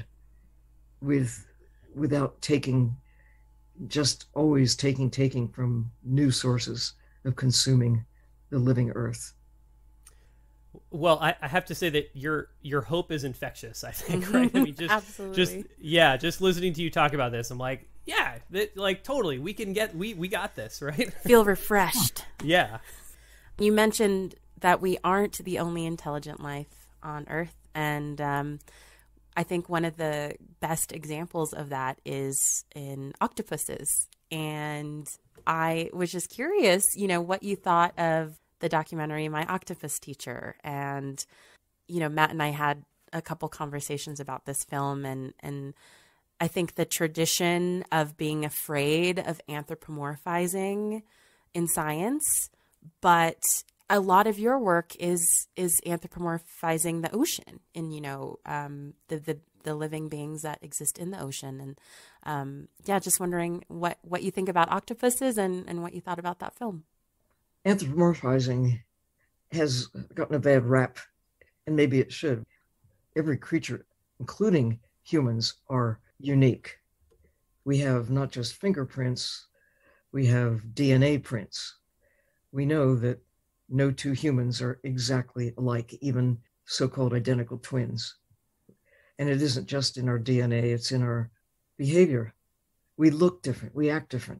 without just always taking from new sources of consuming the living Earth. Well, I have to say that your hope is infectious, I think, right? I mean, Absolutely. just listening to you talk about this, I'm like, yeah, like totally, we got this, right? Feel refreshed. Yeah. You mentioned that we aren't the only intelligent life on Earth, and I think one of the best examples of that is in octopuses. And I was just curious, what you thought of the documentary My Octopus Teacher. And, Matt and I had a couple conversations about this film, and I think the tradition of being afraid of anthropomorphizing in science, but a lot of your work is anthropomorphizing the ocean and, the living beings that exist in the ocean. And just wondering what you think about octopuses and what you thought about that film. Anthropomorphizing has gotten a bad rap, and maybe it should. Every creature, including humans, are unique. We have not just fingerprints, we have DNA prints. We know that no two humans are exactly alike, even so-called identical twins. And it isn't just in our DNA, it's in our behavior. We look different, we act different.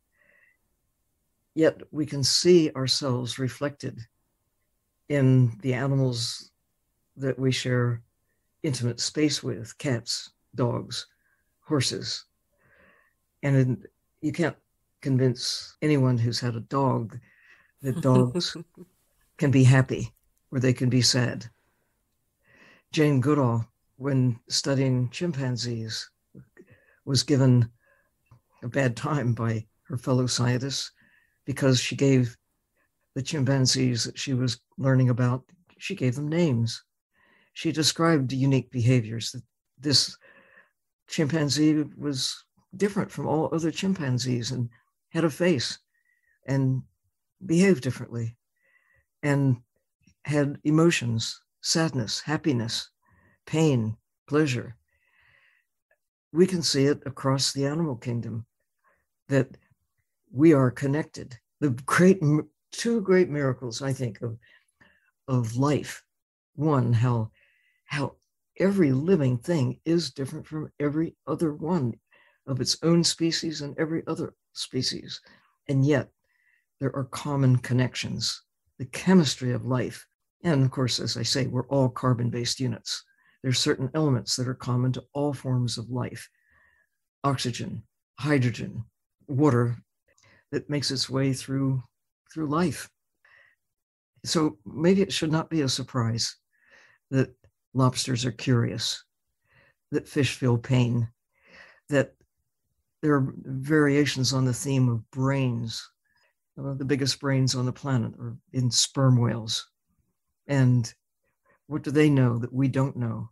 Yet we can see ourselves reflected in the animals that we share intimate space with: cats, dogs, horses. And you can't convince anyone who's had a dog that dogs can be happy or they can be sad. Jane Goodall, when studying chimpanzees, was given a bad time by her fellow scientists because she gave the chimpanzees that she was learning about, she gave them names. She described the unique behaviors, that this chimpanzee was different from all other chimpanzees and had a face and behaved differently and had emotions: sadness, happiness, pain, pleasure. We can see it across the animal kingdom, that we are connected. The two great miracles, I think, of life. One, how every living thing is different from every other one of its own species and every other species. And yet there are common connections, the chemistry of life. And of course, as I say, we're all carbon-based units. There's certain elements that are common to all forms of life: oxygen, hydrogen, water, that makes its way through life. So maybe it should not be a surprise that lobsters are curious, that fish feel pain, that there are variations on the theme of brains. The biggest brains on the planet are in sperm whales. And what do they know that we don't know?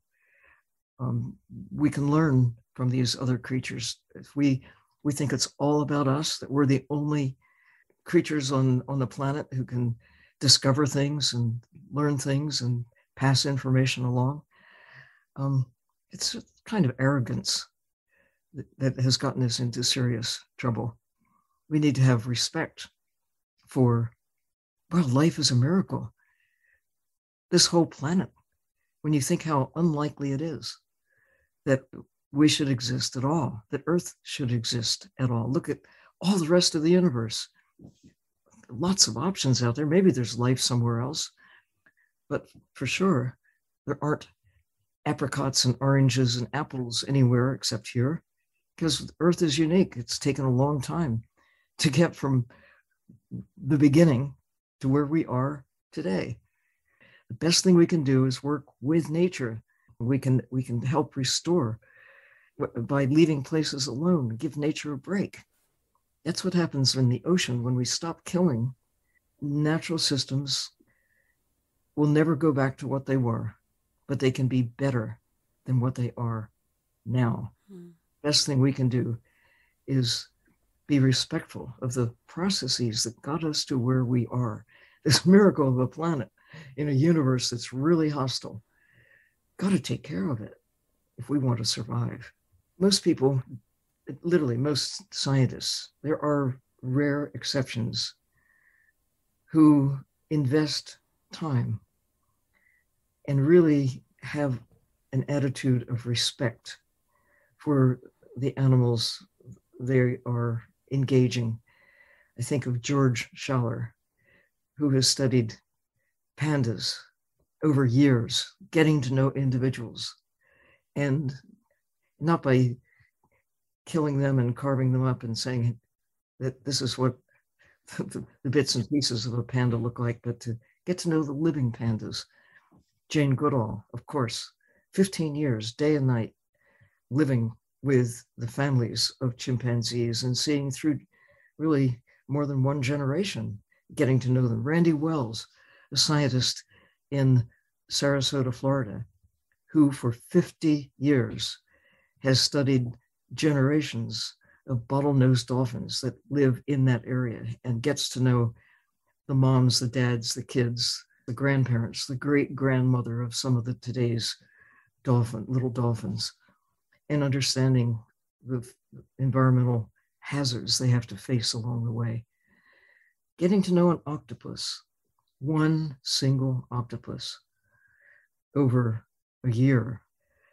We can learn from these other creatures. If we think it's all about us, that we're the only creatures on the planet who can discover things and learn things and pass information along. It's a kind of arrogance that has gotten us into serious trouble. We need to have respect for, well, life is a miracle. This whole planet, when you think how unlikely it is that we should exist at all, that Earth should exist at all. Look at all the rest of the universe. Lots of options out there. Maybe there's life somewhere else, but for sure, there aren't apricots and oranges and apples anywhere except here, because Earth is unique. It's taken a long time to get from the beginning to where we are today. The best thing we can do is work with nature. We can help restore by leaving places alone, give nature a break. That's what happens in the ocean when we stop killing. Natural systems will never go back to what they were, but they can be better than what they are now. Best thing we can do is be respectful of the processes that got us to where we are. This miracle of a planet in a universe that's really hostile. Got to take care of it if we want to survive. Most people, literally most scientists, there are rare exceptions who invest time and really have an attitude of respect for the animals they are engaging. I think of George Schaller, who has studied pandas over years, getting to know individuals, and not by killing them and carving them up and saying that this is what the bits and pieces of a panda look like, but to get to know the living pandas. Jane Goodall, of course, 15 years, day and night, living with the families of chimpanzees and seeing through really more than one generation, getting to know them. Randy Wells, a scientist in Sarasota, Florida, who for 50 years has studied generations of bottlenose dolphins that live in that area and gets to know the moms, the dads, the kids, the grandparents, the great-grandmother of some of the today's little dolphins, and understanding the environmental hazards they have to face along the way. Getting to know an octopus, one single octopus, over a year,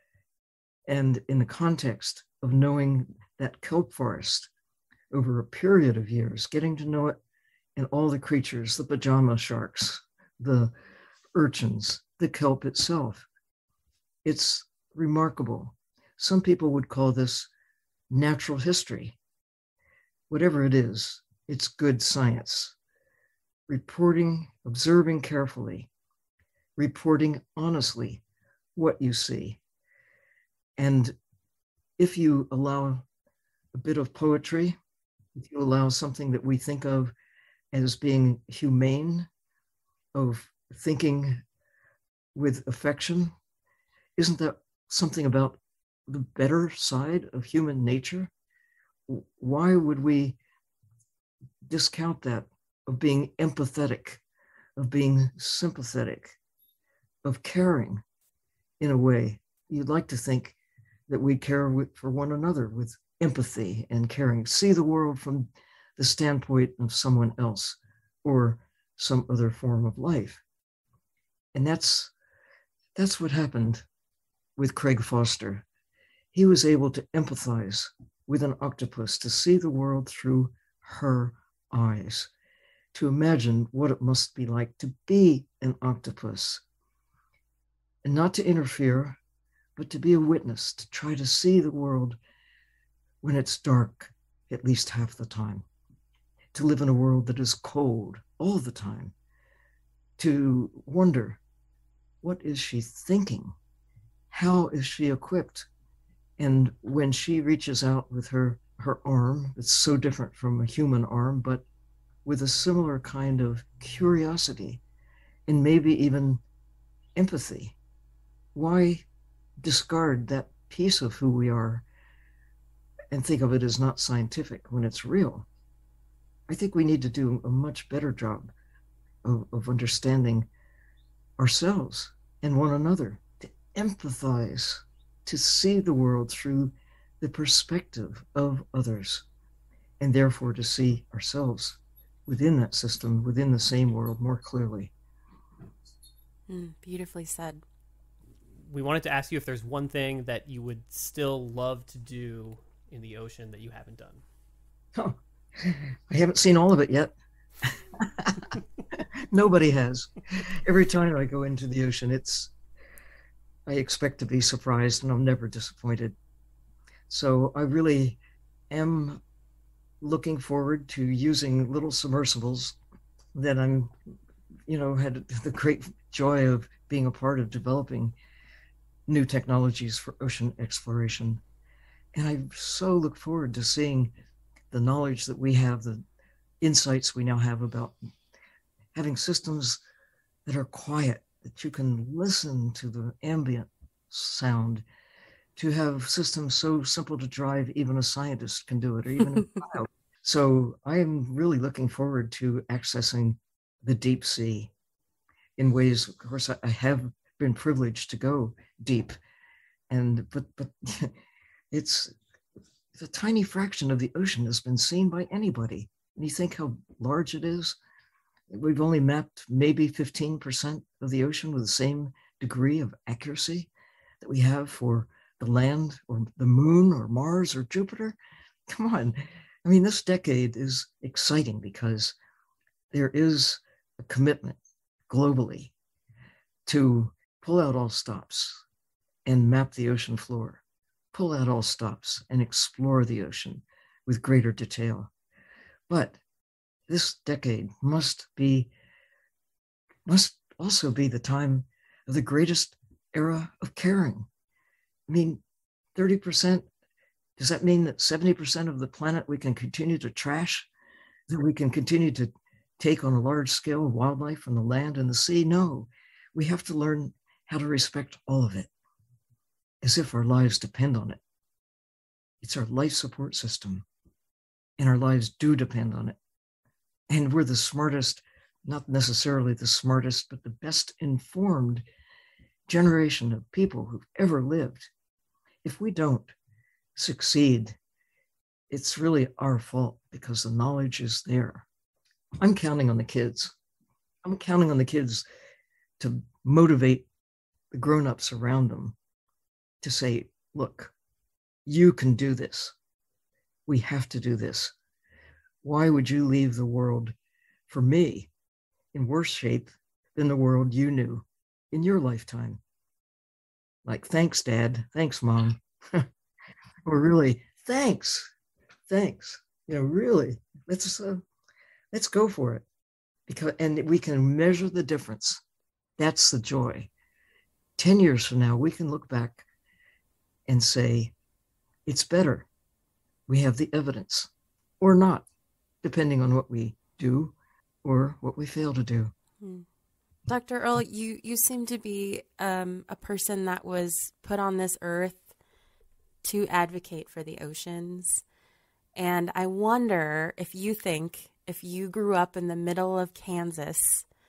and in the context of knowing that kelp forest over a period of years, getting to know it and all the creatures, the pajama sharks, the urchins, the kelp itself. It's remarkable. Some people would call this natural history. Whatever it is, it's good science. Reporting, observing carefully, reporting honestly what you see. And if you allow a bit of poetry, if you allow something that we think of as being humane, of thinking with affection, isn't that something about the better side of human nature? Why would we discount that, of being empathetic, of being sympathetic, of caring in a way? You'd like to think that we care for one another with empathy and caring, see the world from the standpoint of someone else or some other form of life. And that's what happened with Craig Foster. He was able to empathize with an octopus, to see the world through her eyes, to imagine what it must be like to be an octopus, and not to interfere, but to be a witness, to try to see the world when it's dark at least half the time, to live in a world that is cold all the time, to wonder, what is she thinking? How is she equipped? And when she reaches out with her arm, it's so different from a human arm, but with a similar kind of curiosity and maybe even empathy. Why discard that piece of who we are and think of it as not scientific when it's real? I think we need to do a much better job of understanding ourselves and one another, to empathize, to see the world through the perspective of others, and therefore to see ourselves within that system, within the same world more clearly. Beautifully said. We wanted to ask you if there's one thing that you would still love to do in the ocean that you haven't done. Oh, I haven't seen all of it yet. Nobody has. Every time I go into the ocean, I expect to be surprised, and I'm never disappointed. So I really am looking forward to using little submersibles that I'm, had the great joy of being a part of developing new technologies for ocean exploration. And I so look forward to seeing the knowledge that we have, the insights we now have about having systems that are quiet, that you can listen to the ambient sound, to have systems so simple to drive, even a scientist can do it, or even a child. So I'm really looking forward to accessing the deep sea in ways, of course, I have been privileged to go deep, but it's a tiny fraction of the ocean has been seen by anybody. And you think how large it is? We've only mapped maybe 15% of the ocean with the same degree of accuracy that we have for the land or the moon or Mars or Jupiter. Come on. I mean, this decade is exciting because there is a commitment globally to pull out all stops and map the ocean floor, pull out all stops and explore the ocean with greater detail. But this decade must also be the time of the greatest era of caring. I mean, 30%, does that mean that 70% of the planet we can continue to trash? That we can continue to take on a large scale of wildlife from the land and the sea? No, we have to learn how to respect all of it as if our lives depend on it. It's our life support system, and our lives do depend on it. And we're the smartest, not necessarily the smartest, but the best informed generation of people who've ever lived. If we don't succeed, it's really our fault because the knowledge is there. I'm counting on the kids. I'm counting on the kids to motivate the grown-ups around them to say, look, you can do this. We have to do this. Why would you leave the world, for me, in worse shape than the world you knew in your lifetime? Like, thanks, Dad. Thanks, Mom. Or really, thanks. Really, let's go for it. And we can measure the difference. That's the joy. 10 years from now, we can look back and say, it's better. We have the evidence, or not, depending on what we do or what we fail to do. Dr. Earle, you seem to be a person that was put on this earth to advocate for the oceans. And I wonder if you think, if you grew up in the middle of Kansas,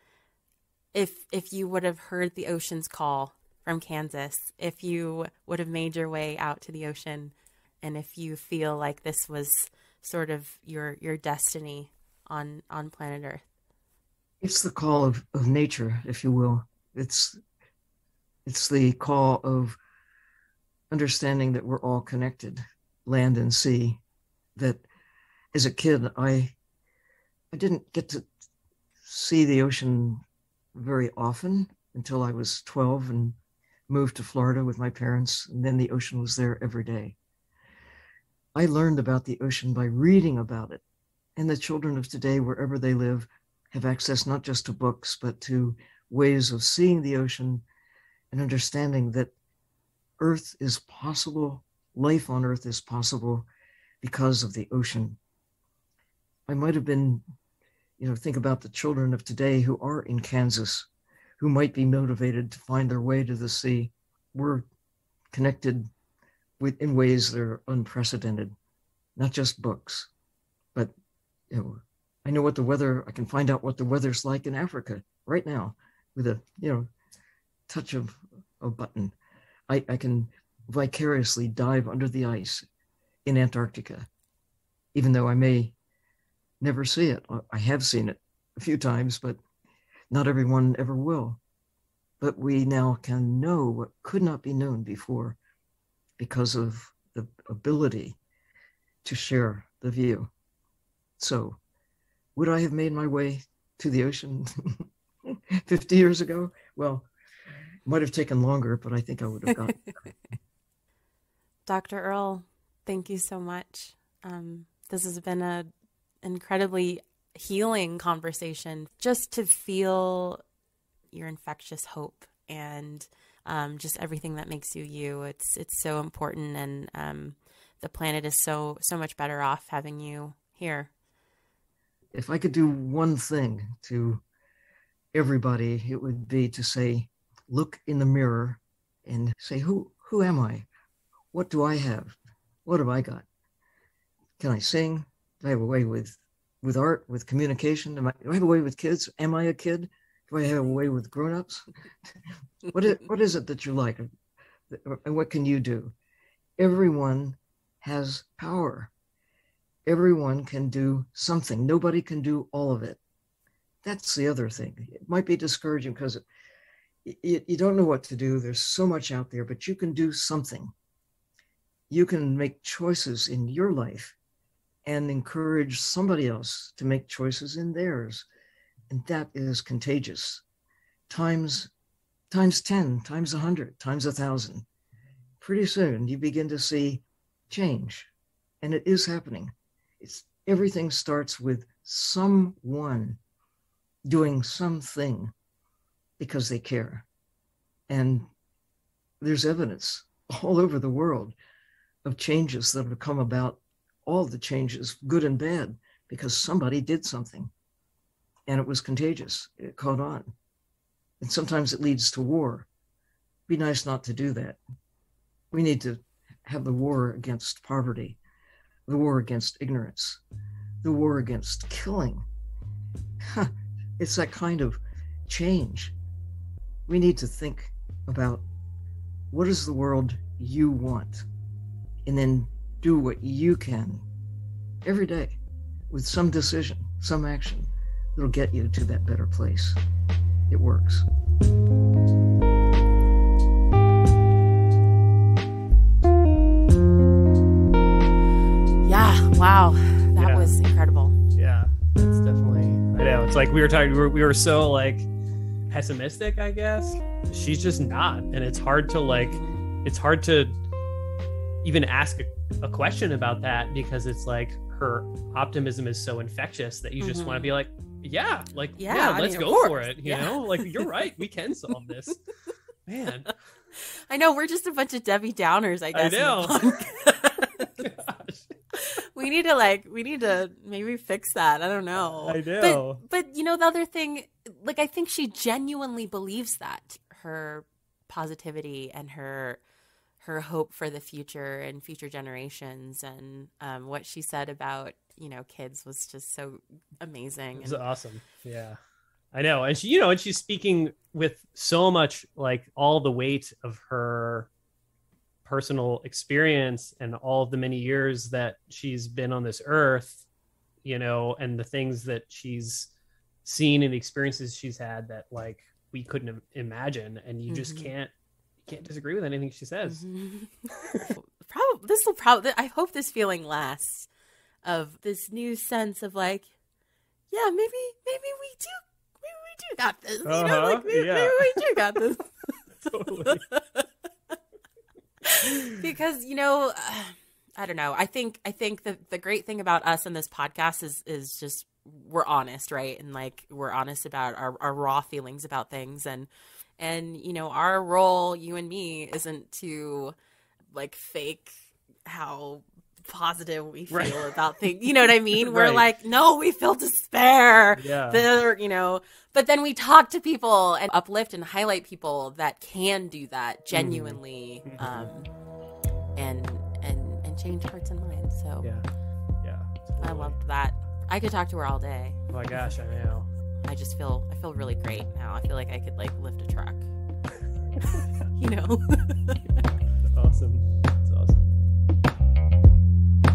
if you would have heard the ocean's call from Kansas, if you would have made your way out to the ocean, and if you feel like this was sort of your destiny on planet Earth. It's the call of nature, if you will. It's the call of understanding that we're all connected, land and sea. That as a kid, I didn't get to see the ocean very often until I was 12 and moved to Florida with my parents, and then the ocean was there every day. I learned about the ocean by reading about it, and the children of today, wherever they live, have access not just to books, but to ways of seeing the ocean and understanding that Earth is possible, life on Earth is possible because of the ocean. I might have been, think about the children of today who are in Kansas, who might be motivated to find their way to the sea. We're connected in ways that are unprecedented, not just books, but I know what the weather, I can find out what the weather's like in Africa right now with a, touch of a button. I can vicariously dive under the ice in Antarctica, even though I may never see it. I have seen it a few times, but not everyone ever will. But we now can know what could not be known before because of the ability to share the view. So, would I have made my way to the ocean 50 years ago? Well, it might have taken longer, but I think I would have gotten there. Dr. Earle, thank you so much. This has been an incredibly healing conversation, just to feel your infectious hope and just everything that makes you you. It's so important, and the planet is so much better off having you here. If I could do one thing to everybody, it would be to say, look in the mirror and say, who am I? What do I have? What have I got? Can I sing? Do I have a way with art, with communication? Do I have a way with kids? Am I a kid? Do I have a way with grown-ups? What is it that you like? And what can you do? Everyone has power. Everyone can do something. Nobody can do all of it. That's the other thing. It might be discouraging because you don't know what to do. There's so much out there, but you can do something. You can make choices in your life and encourage somebody else to make choices in theirs. And that is contagious. Times 10, times 100, times 1,000. Pretty soon you begin to see change. And it is happening. Everything starts with someone doing something because they care. And there's evidence all over the world of changes that have come about, all the changes, good and bad, because somebody did something. And it was contagious. It caught on. And sometimes it leads to war. Be nice not to do that. We need to have the war against poverty, the war against ignorance, the war against killing. It's that kind of change. We need to think about what is the world you want, and then do what you can every day with some decision, some action that'll get you to that better place. It works. Yeah, wow. That was incredible. Yeah, that's definitely, I know. It's like we were so like pessimistic, I guess. She's just not. And it's hard to even ask a question about that, because it's like her optimism is so infectious that you just want to be like, let's go for it. You know, like, you're right. We can solve this. Man. I know, we're just a bunch of Debbie Downers, I guess. I know. We need to maybe fix that. I don't know. I know. But you know, the other thing, like, I think she genuinely believes that her positivity and her hope for the future and future generations, and what she said about, you know, kids was just so amazing. It was awesome. Yeah, I know. And she, you know, and she's speaking with so much, like, all the weight of her personal experience and all of the many years that she's been on this earth, you know, and the things that she's seen and the experiences she's had that, like, we couldn't imagine. And you just can't disagree with anything she says. I hope this feeling lasts, of this new sense of like, yeah, maybe we do got this. You know, like, maybe we do got this. Totally. Because, you know, I don't know. I think the great thing about us in this podcast is just, we're honest, right? And like, we're honest about our raw feelings about things. And, you know, our role, you and me, isn't to like fake how positive we feel about things. You know what I mean? We're like, no, we feel despair. Yeah. You know, but then we talk to people and uplift and highlight people that can do that genuinely, and change hearts and minds. So yeah, totally. I loved that. I could talk to her all day. Oh my gosh, I know. I feel really great now. I feel like I could like lift a truck. You know. Awesome. That's awesome.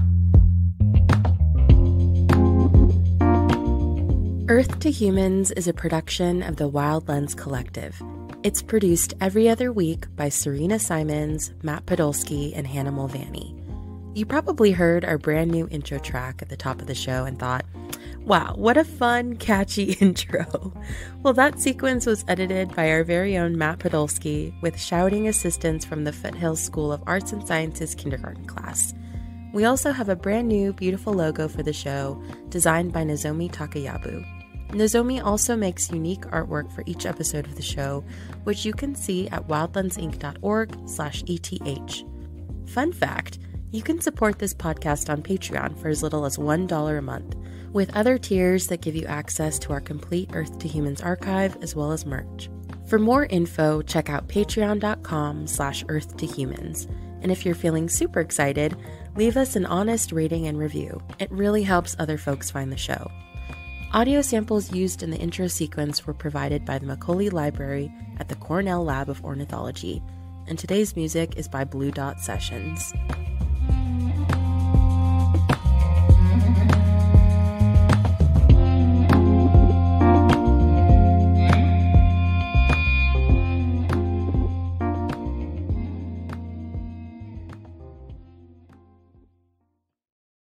to Humans is a production of the Wild Lens Collective. It's produced every other week by Sarinah Simons, Matt Podolsky, and Hannah Mulvaney. You probably heard our brand new intro track at the top of the show and thought, wow, what a fun, catchy intro. Well, that sequence was edited by our very own Matt Podolsky with shouting assistance from the Foothills School of Arts and Sciences kindergarten class. We also have a brand new, beautiful logo for the show designed by Nozomi Takayabu. Nozomi also makes unique artwork for each episode of the show, which you can see at wildlensinc.org/ETH. Fun fact, you can support this podcast on Patreon for as little as $1 a month, with other tiers that give you access to our complete Earth to Humans archive as well as merch. For more info, check out patreon.com/Earth to Humans. And if you're feeling super excited, leave us an honest rating and review. It really helps other folks find the show. Audio samples used in the intro sequence were provided by the Macaulay Library at the Cornell Lab of Ornithology, and today's music is by Blue Dot Sessions.